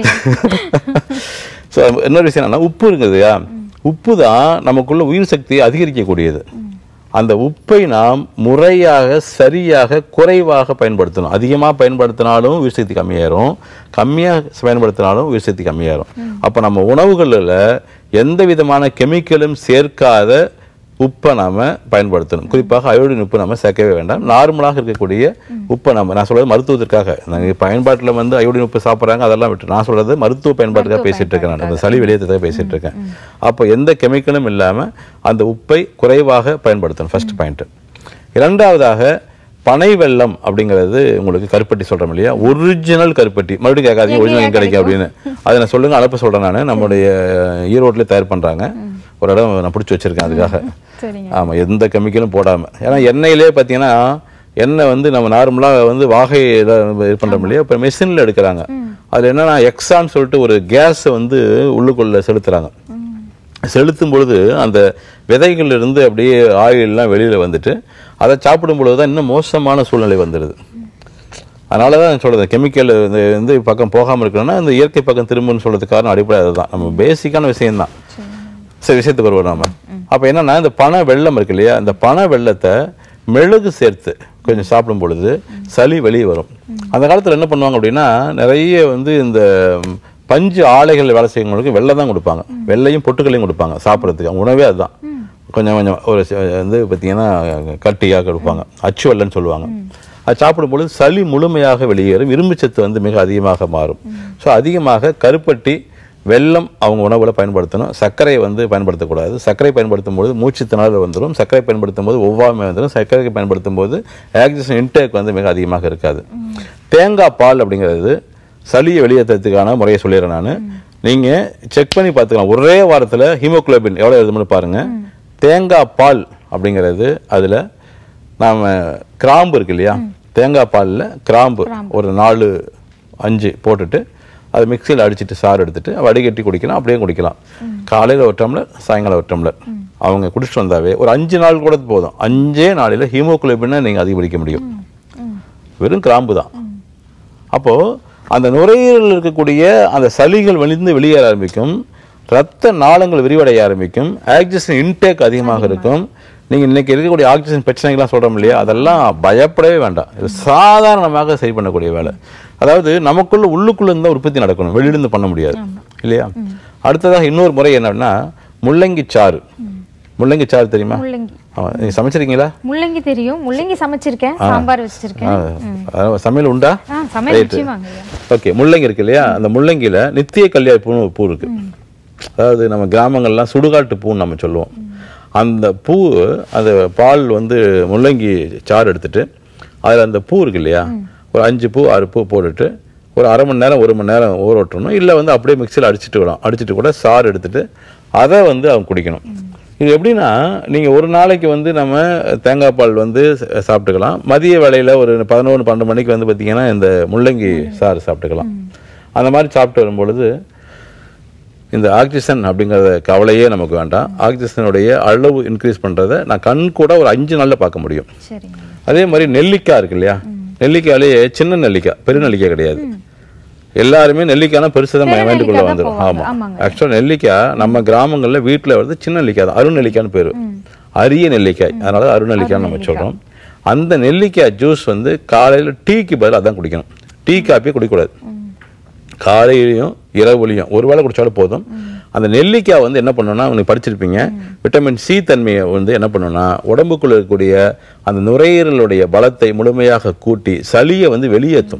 ஸோ இன்னொரு விஷயம் என்னன்னா உப்பு இருக்குதுயா, உப்பு தான் நமக்குள்ள உயிர் சக்தியை அதிகரிக்கக்கூடியது. அந்த உப்பை நாம் முறையாக சரியாக குறைவாக பயன்படுத்தணும். அதிகமாக பயன்படுத்தினாலும் உயிர் சக்தி கம்மியாயிரும், கம்மியாக பயன்படுத்தினாலும் உயிர் சக்தி கம்மியாயிரும். அப்போ நம்ம உணவுகளில் எந்த விதமான கெமிக்கலும் சேர்க்காத உப்பை நாம் பயன்படுத்தணும். குறிப்பாக அயோடின் உப்பு நம்ம சேர்க்கவே வேண்டாம். நார்மலாக இருக்கக்கூடிய உப்பை நம்ம, நான் சொல்கிறது மருத்துவத்திற்காக, நாங்கள் பயன்பாட்டில் வந்து அயோடின் உப்பு சாப்பிட்றாங்க அதெல்லாம் விட்டு, நான் சொல்கிறது மருத்துவ பயன்பாட்டுக்காக பேசிகிட்டு இருக்கேன். நான் அந்த சளி வெளியேற்றதாக பேசிகிட்டு இருக்கேன். அப்போ எந்த கெமிக்கலும் இல்லாமல் அந்த உப்பை குறைவாக பயன்படுத்தணும். First point. இரண்டாவதாக பனை வெல்லம் அப்படிங்கிறது உங்களுக்கு கருப்பட்டி சொல்கிறோம் இல்லையா, ஒரிஜினல் கருப்பட்டி. மறுபடியும் கேட்காதீங்க ஒரிஜினல் எங்கே கிடைக்கும் அப்படின்னு. அதை நான் சொல்லுங்கள், அனுப்ப சொல்கிறேன். நான் நம்முடைய ஈரோட்டில் தயார் பண்ணுறாங்க, ஒரு இடம் நான் பிடிச்சி வச்சுருக்கேன் அதுக்காக. ஆமாம், எந்த கெமிக்கலும் போடாமல். ஏன்னா எண்ணெயிலே பார்த்தீங்கன்னா எண்ணெய் வந்து நம்ம நார்மலாக வந்து வாகையில் இது பண்ணுறோம் இல்லையா, இப்போ மெஷினில் எடுக்கிறாங்க. அதில் என்னென்னா எக்ஸான்னு சொல்லிட்டு ஒரு கேஸை வந்து உள்ளுக்குள்ளே செலுத்துகிறாங்க. செலுத்தும் பொழுது அந்த விதைகள் இருந்து அப்படியே ஆயிலெலாம் வெளியில் வந்துட்டு அதை சாப்பிடும் பொழுது தான் இன்னும் மோசமான சூழ்நிலை வந்துடுது. அதனால தான் சொல்கிறது கெமிக்கல் வந்து பக்கம் போகாமல் இருக்கணும்னா இந்த இயற்கை பக்கம் திரும்புன்னு சொல்கிறதுக்கு காரணம் அடிப்படை அதுதான். நம்ம பேசிக்கான விஷயம்தான். சரி, விஷயத்துக்கு வருவோம் நாம. அப்போ என்னன்னா இந்த பனை வெல்லம் இருக்கு இல்லையா, இந்த பனை வெல்லத்தை மெழுகு சேர்த்து கொஞ்சம் சாப்பிடும் பொழுது சளி வெளியே வரும். அந்த காலத்தில் என்ன பண்ணுவாங்க அப்படின்னா, நிறைய வந்து இந்த பஞ்சு ஆலைகள் வேலை செய்யறவங்களுக்கு வெள்ளை தான் கொடுப்பாங்க, வெள்ளையும் பொட்டுக்களையும் கொடுப்பாங்க சாப்பிட்றதுக்கு. அவங்க உணவே அதுதான். கொஞ்சம் கொஞ்சம் ஒரு வந்து பார்த்தீங்கன்னா கட்டியாக கொடுப்பாங்க, அச்சு வெள்ளன்னு சொல்லுவாங்க. அது சாப்பிடும்பொழுது சளி முழுமையாக வெளியேறும், இரும்பு சத்து வந்து மிக அதிகமாக மாறும். ஸோ அதிகமாக கருப்பட்டி வெல்லம் அவங்க உணவுல பயன்படுத்தணும். சர்க்கரை வந்து பயன்படுத்தக்கூடாது. சர்க்கரை பயன்படுத்தும் போது மூச்சு திணறல் வந்துடும், சர்க்கரை பயன்படுத்தும் போது ஒவ்வாமை வந்துடும், சர்க்கரை பயன்படுத்தும் போது ஆக்சிஜன் இன்டேக் வந்து மிக அதிகமாக இருக்காது. தேங்காய் பால் அப்படிங்கிறது சளியை வெளியேற்றத்துக்கான முறையை சொல்லிடுறேன் நான். நீங்கள் செக் பண்ணி பார்த்துக்கலாம், ஒரே வாரத்தில் ஹீமோகுளோபின் எவ்வளோ எழுதும்னு பாருங்கள். தேங்காய் பால் அப்படிங்கிறது அதில் நாம் கிராம்பு இருக்கு இல்லையா, தேங்காய் பாலில் கிராம்பு ஒரு நாலு அஞ்சு போட்டுட்டு அது மிக்சியில் அடிச்சுட்டு சாறு எடுத்துட்டு வடிகட்டி குடிக்கலாம், அப்படியே குடிக்கலாம். காலையில் ஒரு டம்ளர், சாயங்காலம் ஒரு டம்ளர் அவங்க குடிச்சிட்டு வந்தாவே ஒரு அஞ்சு நாள் கூட போதும். அஞ்சே நாளில் ஹீமோகுளோபினை நீங்கள் அதிகரிக்க முடியும், வெறும் கிராம்பு தான். அப்போது அந்த நுரையீரலில் இருக்கக்கூடிய அந்த சளிகள் வெளிந்து வெளியேற ஆரம்பிக்கும், இரத்த நாளங்கள் விரிவடைய ஆரம்பிக்கும், ஆக்சிஜன் இன்டேக் அதிகமாக இருக்கும். நீங்கள் இன்னைக்கு இருக்கக்கூடிய ஆக்சிஜன் பிரச்சனைகள்லாம் சொல்கிறோம் இல்லையா, அதெல்லாம் பயப்படவே வேண்டாம். இது சாதாரணமாக சரி பண்ணக்கூடிய வேலை. அதாவது நமக்குள்ள உள்ளுக்குள்ள இருந்தால் உற்பத்தி நடக்கணும், வெளியிலிருந்து பண்ண முடியாது இல்லையா. அடுத்ததாக இன்னொரு முறை என்னன்னா முள்ளங்கி சாறு. முள்ளங்கி சாறு தெரியுமா? நீங்க சமைச்சிருக்கீங்களா? முள்ளங்கி தெரியும், முள்ளங்கி சமைச்சிருக்கேன், சாம்பார் வச்சிருக்கேன். சமையல் உண்டா? ஓகே. முள்ளங்கி இருக்கு இல்லையா, அந்த முள்ளங்கியில நித்திய கல்யாண பூன்னு ஒரு பூ இருக்கு. அதாவது நம்ம கிராமங்கள்லாம் சுடுகாட்டு பூன்னு நம்ம சொல்லுவோம். அந்த பூ, அந்த பால் வந்து முள்ளங்கி சாறு எடுத்துட்டு அதில் அந்த பூ இருக்கு இல்லையா, ஒரு அஞ்சு பூ ஆறு பூ போட்டுட்டு ஒரு அரை மணி நேரம் ஒரு மணி நேரம் ஊற விட்டுறணும். இல்லை வந்து அப்படியே மிக்சியில் அடிச்சுட்டு விடலாம். அடிச்சுட்டு கூட சாறு எடுத்துட்டு அதை வந்து அவங்க குடிக்கணும். இது எப்படின்னா, நீங்கள் ஒரு நாளைக்கு வந்து நம்ம தேங்காய் பால் வந்து சாப்பிட்டுக்கலாம். மதிய வேளையில் ஒரு பதினொன்று பன்னெண்டு மணிக்கு வந்து பார்த்திங்கன்னா இந்த முள்ளங்கி சாறு சாப்பிட்டுக்கலாம். அந்த மாதிரி சாப்பிட்டு வரும்பொழுது இந்த ஆக்சிஜன் அப்படிங்கிறத கவலையே நமக்கு வேண்டாம். ஆக்சிஜனுடைய அளவு இன்க்ரீஸ் பண்ணுறதை நான் கண் கூட ஒரு அஞ்சு நாளில் பார்க்க முடியும். அதே மாதிரி நெல்லிக்காய் இருக்கு இல்லையா, நெல்லிக்காயிலேயே சின்ன நெல்லிக்காய், பெரு நெல்லிக்காய் கிடையாது. எல்லாருமே நெல்லிக்காய்னா பெருசு தான் வேண்டுக்குள்ள வந்துடும். ஆமாம், ஆக்சுவலாக நெல்லிக்காய் நம்ம கிராமங்களில் வீட்டில் வந்து சின்ன நெல்லிக்காய் தான், அரு நெல்லிக்காய்னு பேர், அரிய நெல்லிக்காய், அதனால அரு நெல்லிக்காய்னு நம்ம சொல்கிறோம். அந்த நெல்லிக்காய் ஜூஸ் வந்து காலையில் டீக்கு பதில் அதான் குடிக்கணும். டீ காப்பியே குடிக்கக்கூடாது. காலையிலையும் இரவுலையும் ஒரு வேளை குடித்தாலும் போதும். அந்த நெல்லிக்காய் வந்து என்ன பண்ணணும்னா, உங்களுக்கு படிச்சிருப்பீங்க, விட்டமின் சி தன்மையை வந்து என்ன பண்ணணும்னா உடம்புக்குள்ள இருக்கக்கூடிய அந்த நுரையீரலுடைய பலத்தை முழுமையாக கூட்டி சளியை வந்து வெளியேற்றும்.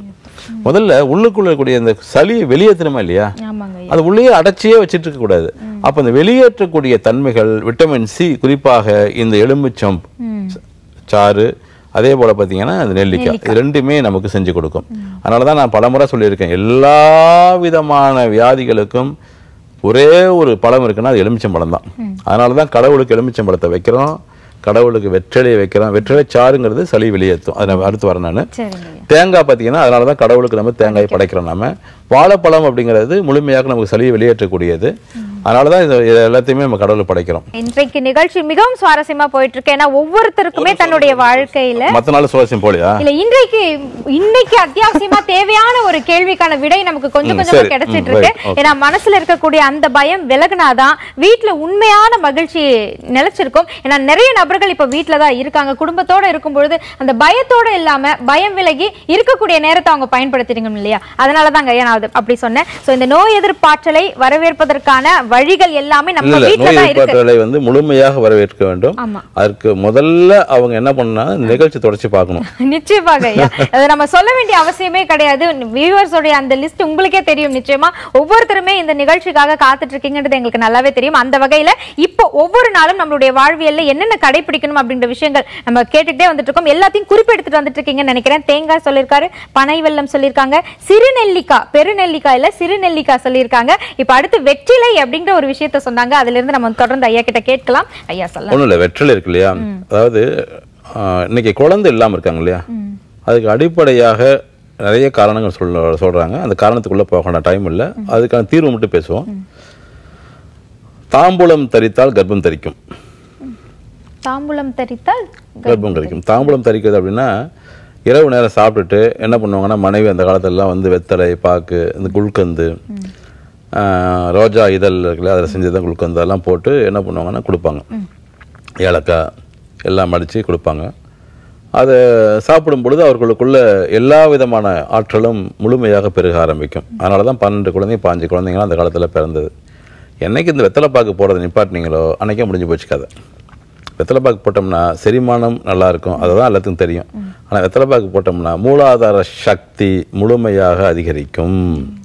முதல்ல உள்ளுக்குள்ள இருக்கக்கூடிய இந்த சளியை வெளியேற்றணுமா இல்லையா, அது உள்ளே அடைச்சியே வச்சுட்டு இருக்க கூடாது. அப்ப இந்த வெளியேற்றக்கூடிய தன்மைகள் விட்டமின் சி, குறிப்பாக இந்த எலுமிச்சம் சாறு, அதே போல பார்த்தீங்கன்னா அந்த நெல்லிக்காய், இது ரெண்டுமே நமக்கு செஞ்சு கொடுக்கும். அதனால தான் நான் பலமுறை சொல்லியிருக்கேன், எல்லா விதமான வியாதிகளுக்கும் ஒரே ஒரு பழம் இருக்குன்னா அது எலுமிச்சம்பழம் தான். அதனால தான் கடவுளுக்கு எலுமிச்சம்பழத்தை வைக்கிறோம், கடவுளுக்கு வெற்றிலையை வைக்கிறோம். வெற்றிலை சாறுங்கிறது சளி வெளியேற்றும். அதை நான் அடுத்து வரேன் நான். தேங்காய் பார்த்தீங்கன்னா அதனால தான் கடவுளுக்கு நம்ம தேங்காய் படைக்கிறோம். நம்ம வாழைப்பழம் அப்படிங்கிறது முழுமையாக நமக்கு சளியை வெளியேற்றக்கூடியது. அதனால தான் இது எல்லாத்தையுமே நம்ம கடவுளுக்கு படைக்கிறோம். இன்றைக்கு நிகழ்ச்சி மிகவும் சுவாரஸ்யமா போயிட்டு இருக்கு. ஏன்னா ஒவ்வொருத்தருக்குமே தன்னுடைய வாழ்க்கையில மத்த நாள் சுவாரஸ்யம் போலியா இல்ல, இன்றைக்கு இன்னைக்கு அத்தியாவசியமா தேவையான ஒரு கேள்விக்கான விடை நமக்கு கொஞ்சம் கொஞ்சமா கிடைச்சிட்டு இருக்கு. ஏன்னா மனசுல இருக்கக்கூடிய அந்த பயம் விலகுனாதான் வீட்டுல உண்மையான மகிழ்ச்சி நிலைச்சிருக்கும். ஏன்னா நிறைய நபர்கள் இப்ப வீட்டுல தான் இருக்காங்க, குடும்பத்தோட இருக்கும் பொழுது அந்த பயத்தோட இல்லாம பயம் விலகி இருக்கக்கூடிய நேரத்தை அவங்க பயன்படுத்திடுங்க இல்லையா. அதனாலதாங்க ஐயா நான் அப்படி சொன்னேன். சோ இந்த நோய் எதிர்ப்பாற்றலை வரவேற்பதற்கான வழிகள் எல்லாமே நம்ம வீட்ல தான் இருக்கு. வந்து முழுமையாக வரவேற்க வேண்டும். அதற்கு முதல்ல அவங்க என்ன பண்ணா நிகழ்ச்சி தொடர்ச்சி பார்க்கணும். நிச்சயமாக ஐயா, அது நம்ம சொல்ல வேண்டிய அவசியமே கிடையாது. வியூவர்ஸ் உடைய அந்த லிஸ்ட் உங்களுக்கே தெரியும். நிச்சயமா ஒவ்வொருத்தருமே இந்த நிகழ்ச்சிக்காக காத்துட்டு இருக்கீங்கன்றது எங்களுக்கு நல்லாவே தெரியும். அந்த வகையில இப்போ ஒவ்வொரு நாளும் நம்மளுடைய வாழ்வியல்ல என்னென்ன கடைபிடிக்கணும் அப்படின்ற விஷயங்கள் நம்ம கேட்டுட்டே வந்துட்டு இருக்கோம். எல்லாத்தையும் குறிப்பெடுத்துட்டு வந்துட்டு இருக்கீங்கன்னு நினைக்கிறேன். தேங்காய் சொல்லியிருக்காரு, பனை வெல்லம் சொல்லியிருக்காங்க, சிறுநெல்லிக்காய், பெருநெல்லிக்காயில சிறுநெல்லிக்காய் சொல்லியிருக்காங்க. இப்ப அடுத்து வெற்றிலை அப்படிங்கிற ஒரு விஷயத்தை சொன்னாங்க. அதுல இருந்து நம்ம தொடர்ந்து ஐயா கிட்ட கேட்கலாம். ஐயா சொல்லலாம். ஒண்ணும் இல்ல, வெற்றிலை இருக்கு இல்லையா, அதாவது இன்னைக்கு குழந்தை இல்லாம இருக்காங்க இல்லையா, அதுக்கு அடிப்படையாக நிறைய காரணங்கள் சொல்ல சொல்றாங்க. அந்த காரணத்துக்குள்ள போக டைம் இல்லை, அதுக்கான தீர்வு மட்டும் பேசுவோம். தாம்பூலம் தரித்தால் கர்ப்பம் தரிக்கும். தாம்பூலம் தரித்தால் கர்ப்பம் தரிக்கும். தாம்பூலம் தரிக்கிறது அப்படின்னா இரவு நேரம் சாப்பிட்டுட்டு என்ன பண்ணுவாங்கன்னா, மனைவி அந்த காலத்திலலாம் வந்து வெத்தலை பாக்கு, இந்த குல்கந்து, ரோஜா இதழ் இருக்குல்ல, அதில் செஞ்சதான் குல்கந்து அதெல்லாம் போட்டு என்ன பண்ணுவாங்கன்னா கொடுப்பாங்க. ஏலக்காய் எல்லாம் மடித்து கொடுப்பாங்க. அதை சாப்பிடும் பொழுது அவர்களுக்குள்ள எல்லா விதமான ஆற்றலும் முழுமையாக பெருக ஆரம்பிக்கும். அதனால தான் பன்னெண்டு குழந்தை பாஞ்சு குழந்தைங்களாம் அந்த காலத்தில் பிறந்தது. என்னைக்கு இந்த வெத்தலைப்பாக்கு போடுறதை நிப்பாட்டினீங்களோ அன்றைக்கே முடிஞ்சு போச்சு கதை. வெத்தலைப்பாக்கு போட்டோம்னா செரிமானம் நல்லா இருக்கும், அதுதான் எல்லாத்துக்கும் தெரியும். ஆனால் வெத்தலைப்பாக்கு போட்டோம்னா மூலாதார சக்தி முழுமையாக அதிகரிக்கும்.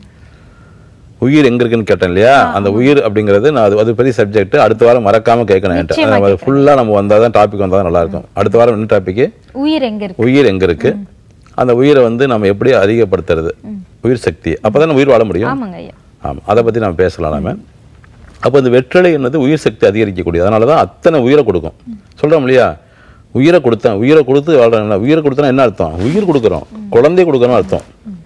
உயிர் எங்க இருக்குன்னு கேட்டேன் இல்லையா, அந்த உயிர் அப்படிங்கிறது நான் அது அது பெரிய சப்ஜெக்ட். அடுத்த வாரம் மறக்காம கேட்கணும். ஃபுல்லா நம்ம வந்தாதான் டாபிக் வந்தாதான் நல்லா இருக்கும். அடுத்த வாரம் என்ன டாபிக்? உயிர் எங்க இருக்கு, உயிர் எங்க இருக்கு, அந்த உயிரை வந்து நம்ம எப்படி அதிகப்படுத்துறது, உயிர் சக்தி, அப்பதான் உயிர் வாழ முடியும். ஆமா, அதை பத்தி நம்ம பேசலாம் நாம. அப்போ இந்த வெற்றிலை என்னது உயிர் சக்தி அதிகரிக்கக்கூடிய, அதனாலதான் அத்தனை உயிரை கொடுக்கும். சொல்றோம் இல்லையா, உயிரை கொடுத்தேன், உயிரை கொடுத்து வாழ்றாங்க. உயிரை கொடுத்தா என்ன அர்த்தம்? உயிர் கொடுக்குறோம், குழந்தை கொடுக்கணும் அர்த்தம்.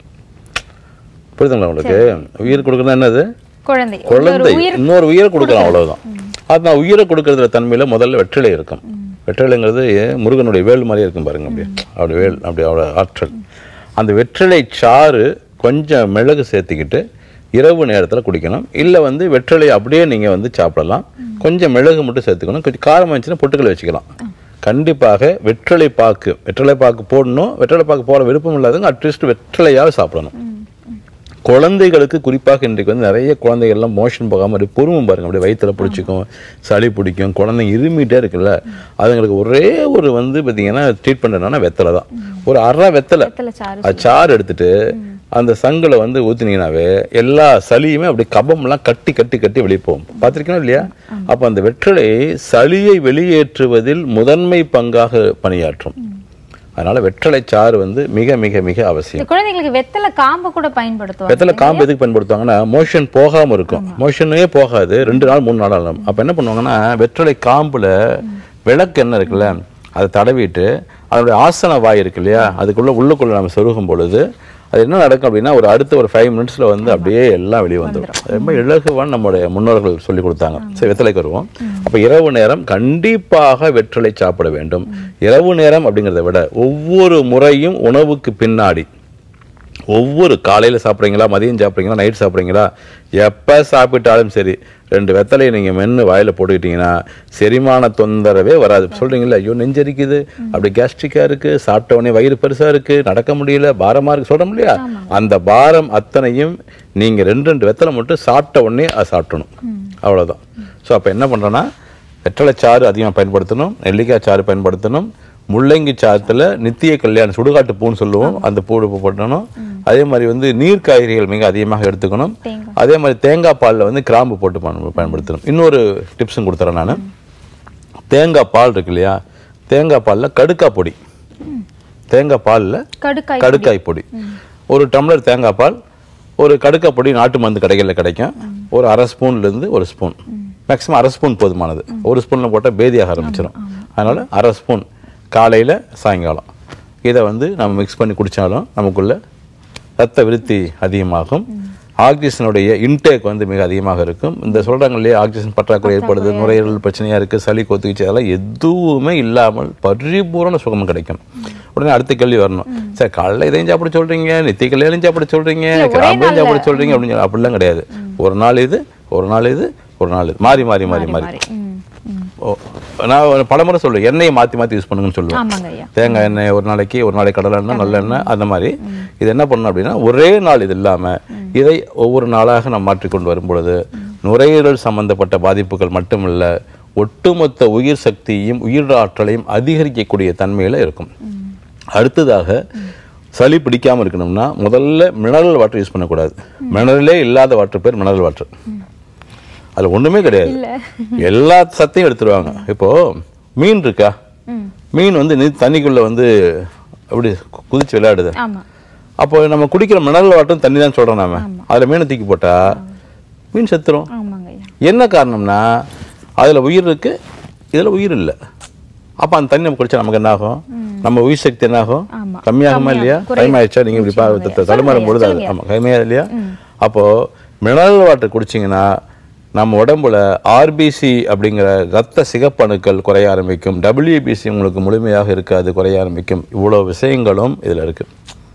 புரியுதுங்களா உங்களுக்கு? உயிர் கொடுக்கறது என்னது? குழந்தை. குழந்தை இன்னொரு உயிரை கொடுக்குறோம், அவ்வளவுதான். அது உயிரை கொடுக்கறதுல தன்மையில முதல்ல வெற்றிலை இருக்கும். வெற்றிலைங்கிறது முருகனுடைய வேல் மாதிரியே இருக்கும் பாருங்க, அப்படியே அப்படி வேல், அப்படி அவ்வளோ ஆற்றல். அந்த வெற்றிலை சாறு கொஞ்சம் மிளகு சேர்த்துக்கிட்டு இரவு நேரத்தில் குடிக்கணும். இல்லை வந்து வெற்றிலை அப்படியே நீங்கள் வந்து சாப்பிடலாம். கொஞ்சம் மிளகு மட்டும் சேர்த்துக்கணும். கொஞ்சம் காரம் வந்துச்சுன்னா பொட்டுக்களை வச்சுக்கலாம். கண்டிப்பாக வெற்றிலை பாக்கு, வெற்றிலை பாக்கு போடணும். வெற்றிலை பாக்கு போட விருப்பம் இல்லாதவங்க அட்லீஸ்ட் வெற்றிலையாவது சாப்பிடணும். குழந்தைகளுக்கு குறிப்பாக இன்றைக்கு வந்து நிறைய குழந்தைகள்லாம் மோஷன் போகாமல் அப்படி பொறுமும் பாருங்க, அப்படியே வயிற்றுல பிடிச்சிக்கும், சளி பிடிக்கும், குழந்தைங்க இருமிட்டே இருக்குல்ல, அதுங்களுக்கு ஒரே ஒரு வந்து பார்த்தீங்கன்னா ட்ரீட்மெண்ட் என்னன்னா வெத்தலை தான். ஒரு அரை வெத்தலை அது சாறு எடுத்துட்டு அந்த சங்கில் வந்து ஊற்றினீங்கன்னாவே எல்லா சளியுமே அப்படி கபம்லாம் கட்டி கட்டி கட்டி வெளியே போகும். பார்த்துருக்கணும் இல்லையா? அப்போ அந்த வெற்றிலை சளியை வெளியேற்றுவதில் முதன்மை பங்காக பணியாற்றும். அதனால வெற்றிலை சாறு வந்து மிக மிக மிக அவசியம். குழந்தைகளுக்கு வெத்தலை காம்பு கூட பயன்படுத்துவாங்க. வெத்தலை காம்பு எதுக்கு பயன்படுத்துவாங்கன்னா, மோஷன் போகாம இருக்கும். மோஷனே போகாது ரெண்டு நாள் மூணு நாள் ஆகும். அப்ப என்ன பண்ணுவாங்கன்னா, வெற்றிலை காம்புல விளக்கு என்ன இருக்குல்ல அதை தடவிட்டு அதனுடைய ஆசன வாய் இருக்கு இல்லையா, அதுக்குள்ள உள்ளுக்குள்ள நம்ம சொருகும் பொழுது அது என்ன நடக்கும் அப்படின்னா, ஒரு அடுத்த ஒரு ஃபைவ் மினிட்ஸ்ல வந்து அப்படியே எல்லாம் வெளியே வந்துடும். ரொம்ப இலகுவான நம்முடைய முன்னோர்கள் சொல்லி கொடுத்தாங்க. சரி, வெத்தலைக்கு வருவோம். அப்ப இரவு நேரம் கண்டிப்பாக வெற்றிலை சாப்பிட வேண்டும். இரவு நேரம் அப்படிங்கிறத விட ஒவ்வொரு முறையும் உணவுக்கு பின்னாடி, ஒவ்வொரு காலையில சாப்பிட்றீங்களா, மதியம் சாப்பிட்றீங்களா, நைட் சாப்பிட்றீங்களா, எப்ப சாப்பிட்டாலும் சரி ரெண்டு வெத்தலையை நீங்க மென்னு வாயில போட்டுக்கிட்டீங்கன்னா செரிமான தொந்தரவே வராது. சொல்றீங்களா, ஐயோ நெஞ்சரிக்குது, அப்படி கேஸ்ட்ரிக்கா இருக்கு, சாப்பிட்ட உடனே வயிறு பெருசா இருக்கு, நடக்க முடியல, பாரமா இருக்கு சொல்றோம் இல்லையா, அந்த பாரம் அத்தனையும் நீங்க ரெண்டு ரெண்டு வெத்தலை மட்டும் சாப்பிட்ட உடனே அதை சாப்பிடணும். அவ்வளவுதான். ஸோ அப்ப என்ன பண்றோம்னா, வெற்றலை சாறு அதிகமாக பயன்படுத்தணும், நெல்லிக்காய் சாறு பயன்படுத்தணும், முள்ளங்கி சாத்துல நித்திய கல்யாணம் சுடுகாட்டு பூன்னு சொல்லுவோம், அந்த பூ போட்டணும். அதே மாதிரி வந்து நீர் காய்கறிகள் மிக அதிகமாக எடுத்துக்கணும். அதே மாதிரி தேங்காய் பாலில் வந்து கிராம்பு போட்டு பயன்படுத்தணும். இன்னொரு டிப்ஸும் கொடுத்துறேன் நான். தேங்காய் பால் இருக்கு இல்லையா, தேங்காய் பாலில் கடுக்காய் பொடி, தேங்காய் பாலில் கடுக்காய் பொடி, ஒரு டம்ளர் தேங்காய் பால், ஒரு கடுக்காய் பொடி நாட்டு மருந்து கடைகளில் கிடைக்கும், ஒரு அரை ஸ்பூன்லேருந்து ஒரு ஸ்பூன், மேக்ஸிமம் அரை ஸ்பூன் போதுமானது. ஒரு ஸ்பூனில் போட்டால் பேதியாக ஆரம்பிச்சிடும். அதனால் அரை ஸ்பூன் காலையில் சாயங்காலம் இதை வந்து நம்ம மிக்ஸ் பண்ணி குடித்தாலும் நமக்குள்ள ரத்த விருத்தி அதிகமாகும். ஆக்சிஜனுடைய இன்டேக் வந்து மிக அதிகமாக இருக்கும். இந்த சொல்கிறாங்க இல்லையா, ஆக்சிஜன் பற்றாக்குறை ஏற்படுது, நுரையீரல் பிரச்சனையாக இருக்குது, சளி கொத்துக்கிச்சு, அதெல்லாம் எதுவுமே இல்லாமல் பரிபூரண சுகம் கிடைக்கும். உடனே அடுத்த கேள்வி வரணும், சார் காலையில் இதையும் சாப்பிட சொல்கிறீங்க, நித்திய கல்யாணம் சாப்பிட சொல்கிறீங்க, கிராம்பையும் சாப்பிட சொல்கிறீங்க அப்படின்னு சொல்லி அப்படிலாம் கிடையாது. ஒரு நாள் இது, ஒரு நாள் இது, ஒரு நாள் இது, மாறி மாறி மாறி மாறி. நான் பலமுறை சொல்லுவேன், எண்ணெயை மாற்றி மாற்றி யூஸ் பண்ணுங்கன்னு சொல்லுவேன். தேங்காய் எண்ணெய் ஒரு நாளைக்கு, ஒரு நாளைக்கு கடலை எண்ணெய், நல்ல எண்ணெய், அந்த மாதிரி. இது என்ன பண்ணணும் அப்படின்னா, ஒரே நாள் இது இல்லாமல் இதை ஒவ்வொரு நாளாக நம்ம மாற்றிக்கொண்டு வரும் பொழுது நுரையீரல் சம்பந்தப்பட்ட பாதிப்புகள் மட்டுமல்ல, ஒட்டுமொத்த உயிர் சக்தியையும் உயிராற்றலையும் அதிகரிக்கக்கூடிய தன்மையில் இருக்கும். அடுத்ததாக சளி பிடிக்காமல் இருக்கணும்னா முதல்ல மினரல் வாட்டர் யூஸ் பண்ணக்கூடாது. மினரலே இல்லாத வாட்டர் பேர் மினரல் வாட்டர். அதுல ஒண்ணுமே கிடையாது, எல்லா சத்தையும் எடுத்துருவாங்க. இப்போ மீன் இருக்கா, மீன் வந்து தண்ணிக்குள்ள வந்து அப்படி குதிச்சு விளையாடுது. அப்போ நம்ம குடிக்கிற மினரல் வாட்டர் தண்ணி தான் சொல்றோம். நாம அதுல மீனை தூக்கி போட்டா மீன் செத்துரும். என்ன காரணம்னா அதுல உயிர் இருக்கு, இதுல உயிர் இல்லை. அப்ப அந்த தண்ணி நம்ம குடிச்சா நமக்கு என்ன ஆகும், நம்ம உயிர் சக்தி என்ன ஆகும், கம்மியாகுமா இல்லையா? டைம் ஆயிடுச்சா, நீங்க இப்படி தடுமாறும் பொழுது அது ஆமா கம்மியா இல்லையா? அப்போ மினரல் வாட்டர் குடிச்சிங்கன்னா நம்ம உடம்புல ஆர்பிசி அப்படிங்கிற ரத்த சிகப்பணுக்கள் குறைய ஆரம்பிக்கும், டபிள்யூபிசி உங்களுக்கு முழுமையாக இருக்காது, குறைய ஆரம்பிக்கும். இவ்வளோ விஷயங்களும் இதில் இருக்கு.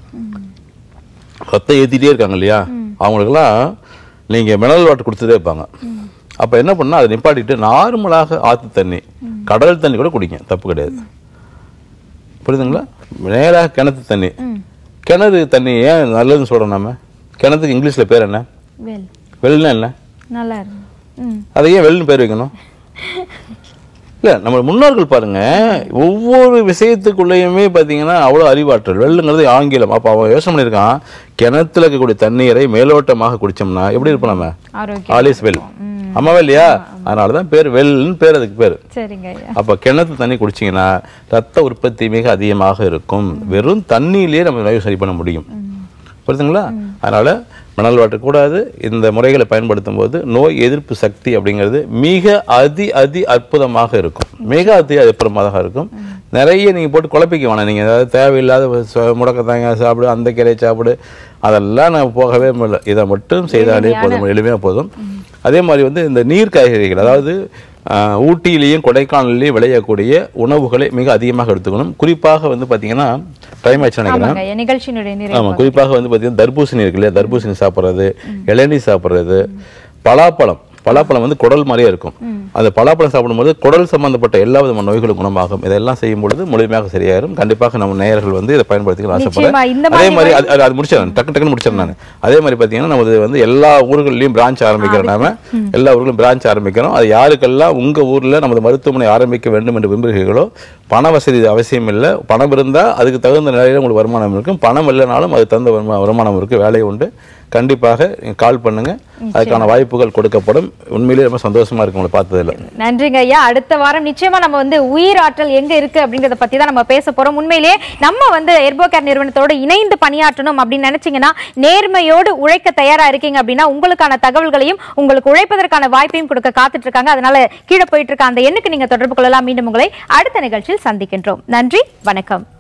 ரத்தம் ஏற்றிட்டே இருக்காங்க இல்லையா, அவங்களுக்கெல்லாம் நீங்கள் மினரல் வாட்டர் கொடுத்துட்டே இருப்பாங்க. அப்போ என்ன பண்ணால் அதை நிப்பாட்டிட்டு நார்மலாக ஆற்று தண்ணி, கடல் தண்ணி கூட குடிங்க, தப்பு கிடையாது. புரியுதுங்களா? நேராக கிணத்து தண்ணி, கிணறு தண்ணி ஏன் நல்லதுன்னு சொல்கிறோம் நம்ம? கிணத்துக்கு இங்கிலீஷில் பேர் என்ன? வெல்னா என்ன? அதை ஏன் வெள்னு பேர் வைக்கணும்? இல்லை, நம்ம முன்னோர்கள் பாருங்க, ஒவ்வொரு விஷயத்துக்குள்ளேயுமே பார்த்தீங்கன்னா அவ்வளோ அறிவாற்றல். வெள்ளுங்கிறது ஆங்கிலம். அப்போ அவன் யோசனை பண்ணியிருக்கான், கிணத்துல இருக்கக்கூடிய தண்ணீரை மேலோட்டமாக குடிச்சோம்னா எப்படி இருப்போம் நம்ம? All is well. ஆமாவா இல்லையா? அதனாலதான் பேர் வெல்னு பேர், அதுக்கு பேர். அப்ப கிணத்து தண்ணி குடிச்சீங்கன்னா ரத்த உற்பத்தி மிக அதிகமாக இருக்கும். வெறும் தண்ணியிலேயே நம்ம நோய் சரி பண்ண முடியும். புரியுதுங்களா? அதனால மினரல் வாட்டர் கூடாது. இந்த முறைகளை பயன்படுத்தும் போது நோய் எதிர்ப்பு சக்தி அப்படிங்கிறது மிக அதி அதி அற்புதமாக இருக்கும், மிக அதி அற்புதமாக இருக்கும். நிறைய நீங்கள் போட்டு குழப்பிக்க வேணாம். நீங்கள் ஏதாவது தேவையில்லாத முடக்க தேங்காய் சாப்பிடு, அந்த கீரை சாப்பிடு, அதெல்லாம் நான் போகவே முடியல. இதை மட்டும் செய்தாலே போதும், எளிமையாக போதும். அதே மாதிரி வந்து இந்த நீர் காய்கறிகள், அதாவது ஊட்டியிலையும் கொடைக்கானலையும் விளையக்கூடிய உணவுகளை மிக அதிகமாக எடுத்துக்கணும். குறிப்பாக வந்து பார்த்தீங்கன்னா டைம் ஆயிடுச்சு நினைக்கிறேன். ஆமாம், குறிப்பாக வந்து பார்த்தீங்கன்னா தர்பூசணி இருக்கு இல்லையா, தர்பூசணி சாப்பிட்றது, இளநீர் சாப்பிட்றது, பலாப்பழம். பலாப்பழம் வந்து குடல் மாதிரியே இருக்கும். அந்த பலாப்பழம் சாப்பிடும்போது குடல் சம்பந்தப்பட்ட எல்லா விதமான நோய்களும் குணமாகும். இதெல்லாம் செய்யும் பொழுது முழுமையாக சரியாயிரும். கண்டிப்பாக நம்ம நேயர்கள் வந்து இதை பயன்படுத்திக்க ஆசைப்படுறேன். அதே மாதிரி அது முடிச்சிடறேன், டக்கு டக்குன்னு முடிச்சிடறேன் நான். அதே மாதிரி பார்த்தீங்கன்னா நமது வந்து எல்லா ஊர்கள்லையும் பிரான்ச் ஆரம்பிக்கிறோம். நாம எல்லா ஊர்களும் பிரான்ச் ஆரம்பிக்கிறோம். அது யாருக்கெல்லாம் உங்க ஊர்ல நமது மருத்துவமனை ஆரம்பிக்க வேண்டும் என்று விரும்புகிறீர்களோ, பண வசதி அவசியம் இல்லை. பணம் இருந்தால் அதுக்கு தகுந்த நிலையில் உங்களுக்கு வருமானம் இருக்கும். பணம் இல்லைனாலும் அது தகுந்த வருமானம் இருக்கு, வேலை உண்டு. கண்டிப்பாக கால் பண்ணுங்க, அதுக்கான வாய்ப்புகள் கொடுக்கப்படும். உண்மையிலேயே ரொம்ப சந்தோஷமா இருக்கு உங்களை பார்த்ததுல. நன்றிங்க ஐயா. அடுத்த வாரம் நிச்சயமா நம்ம வந்து உயிர் ஆற்றல் எங்க இருக்கு அப்படிங்கறத பத்தி தான் நம்ம பேச போறோம். உண்மையிலேயே நம்ம வந்து எர்போகேர் நிறுவனத்தோட இணைந்து பணியாற்றணும் அப்படின்னு நினைச்சீங்கன்னா, நேர்மையோடு உழைக்க தயாரா இருக்கீங்க அப்படின்னா உங்களுக்கான தகவல்களையும் உங்களுக்கு உழைப்பதற்கான வாய்ப்பையும் கொடுக்க காத்துட்டு இருக்காங்க. அதனால கீழே போயிட்டு இருக்க அந்த எண்ணுக்கு நீங்க தொடர்பு கொள்ளலாம். மீண்டும் உங்களை அடுத்த நிகழ்ச்சியில் சந்திக்கின்றோம். நன்றி, வணக்கம்.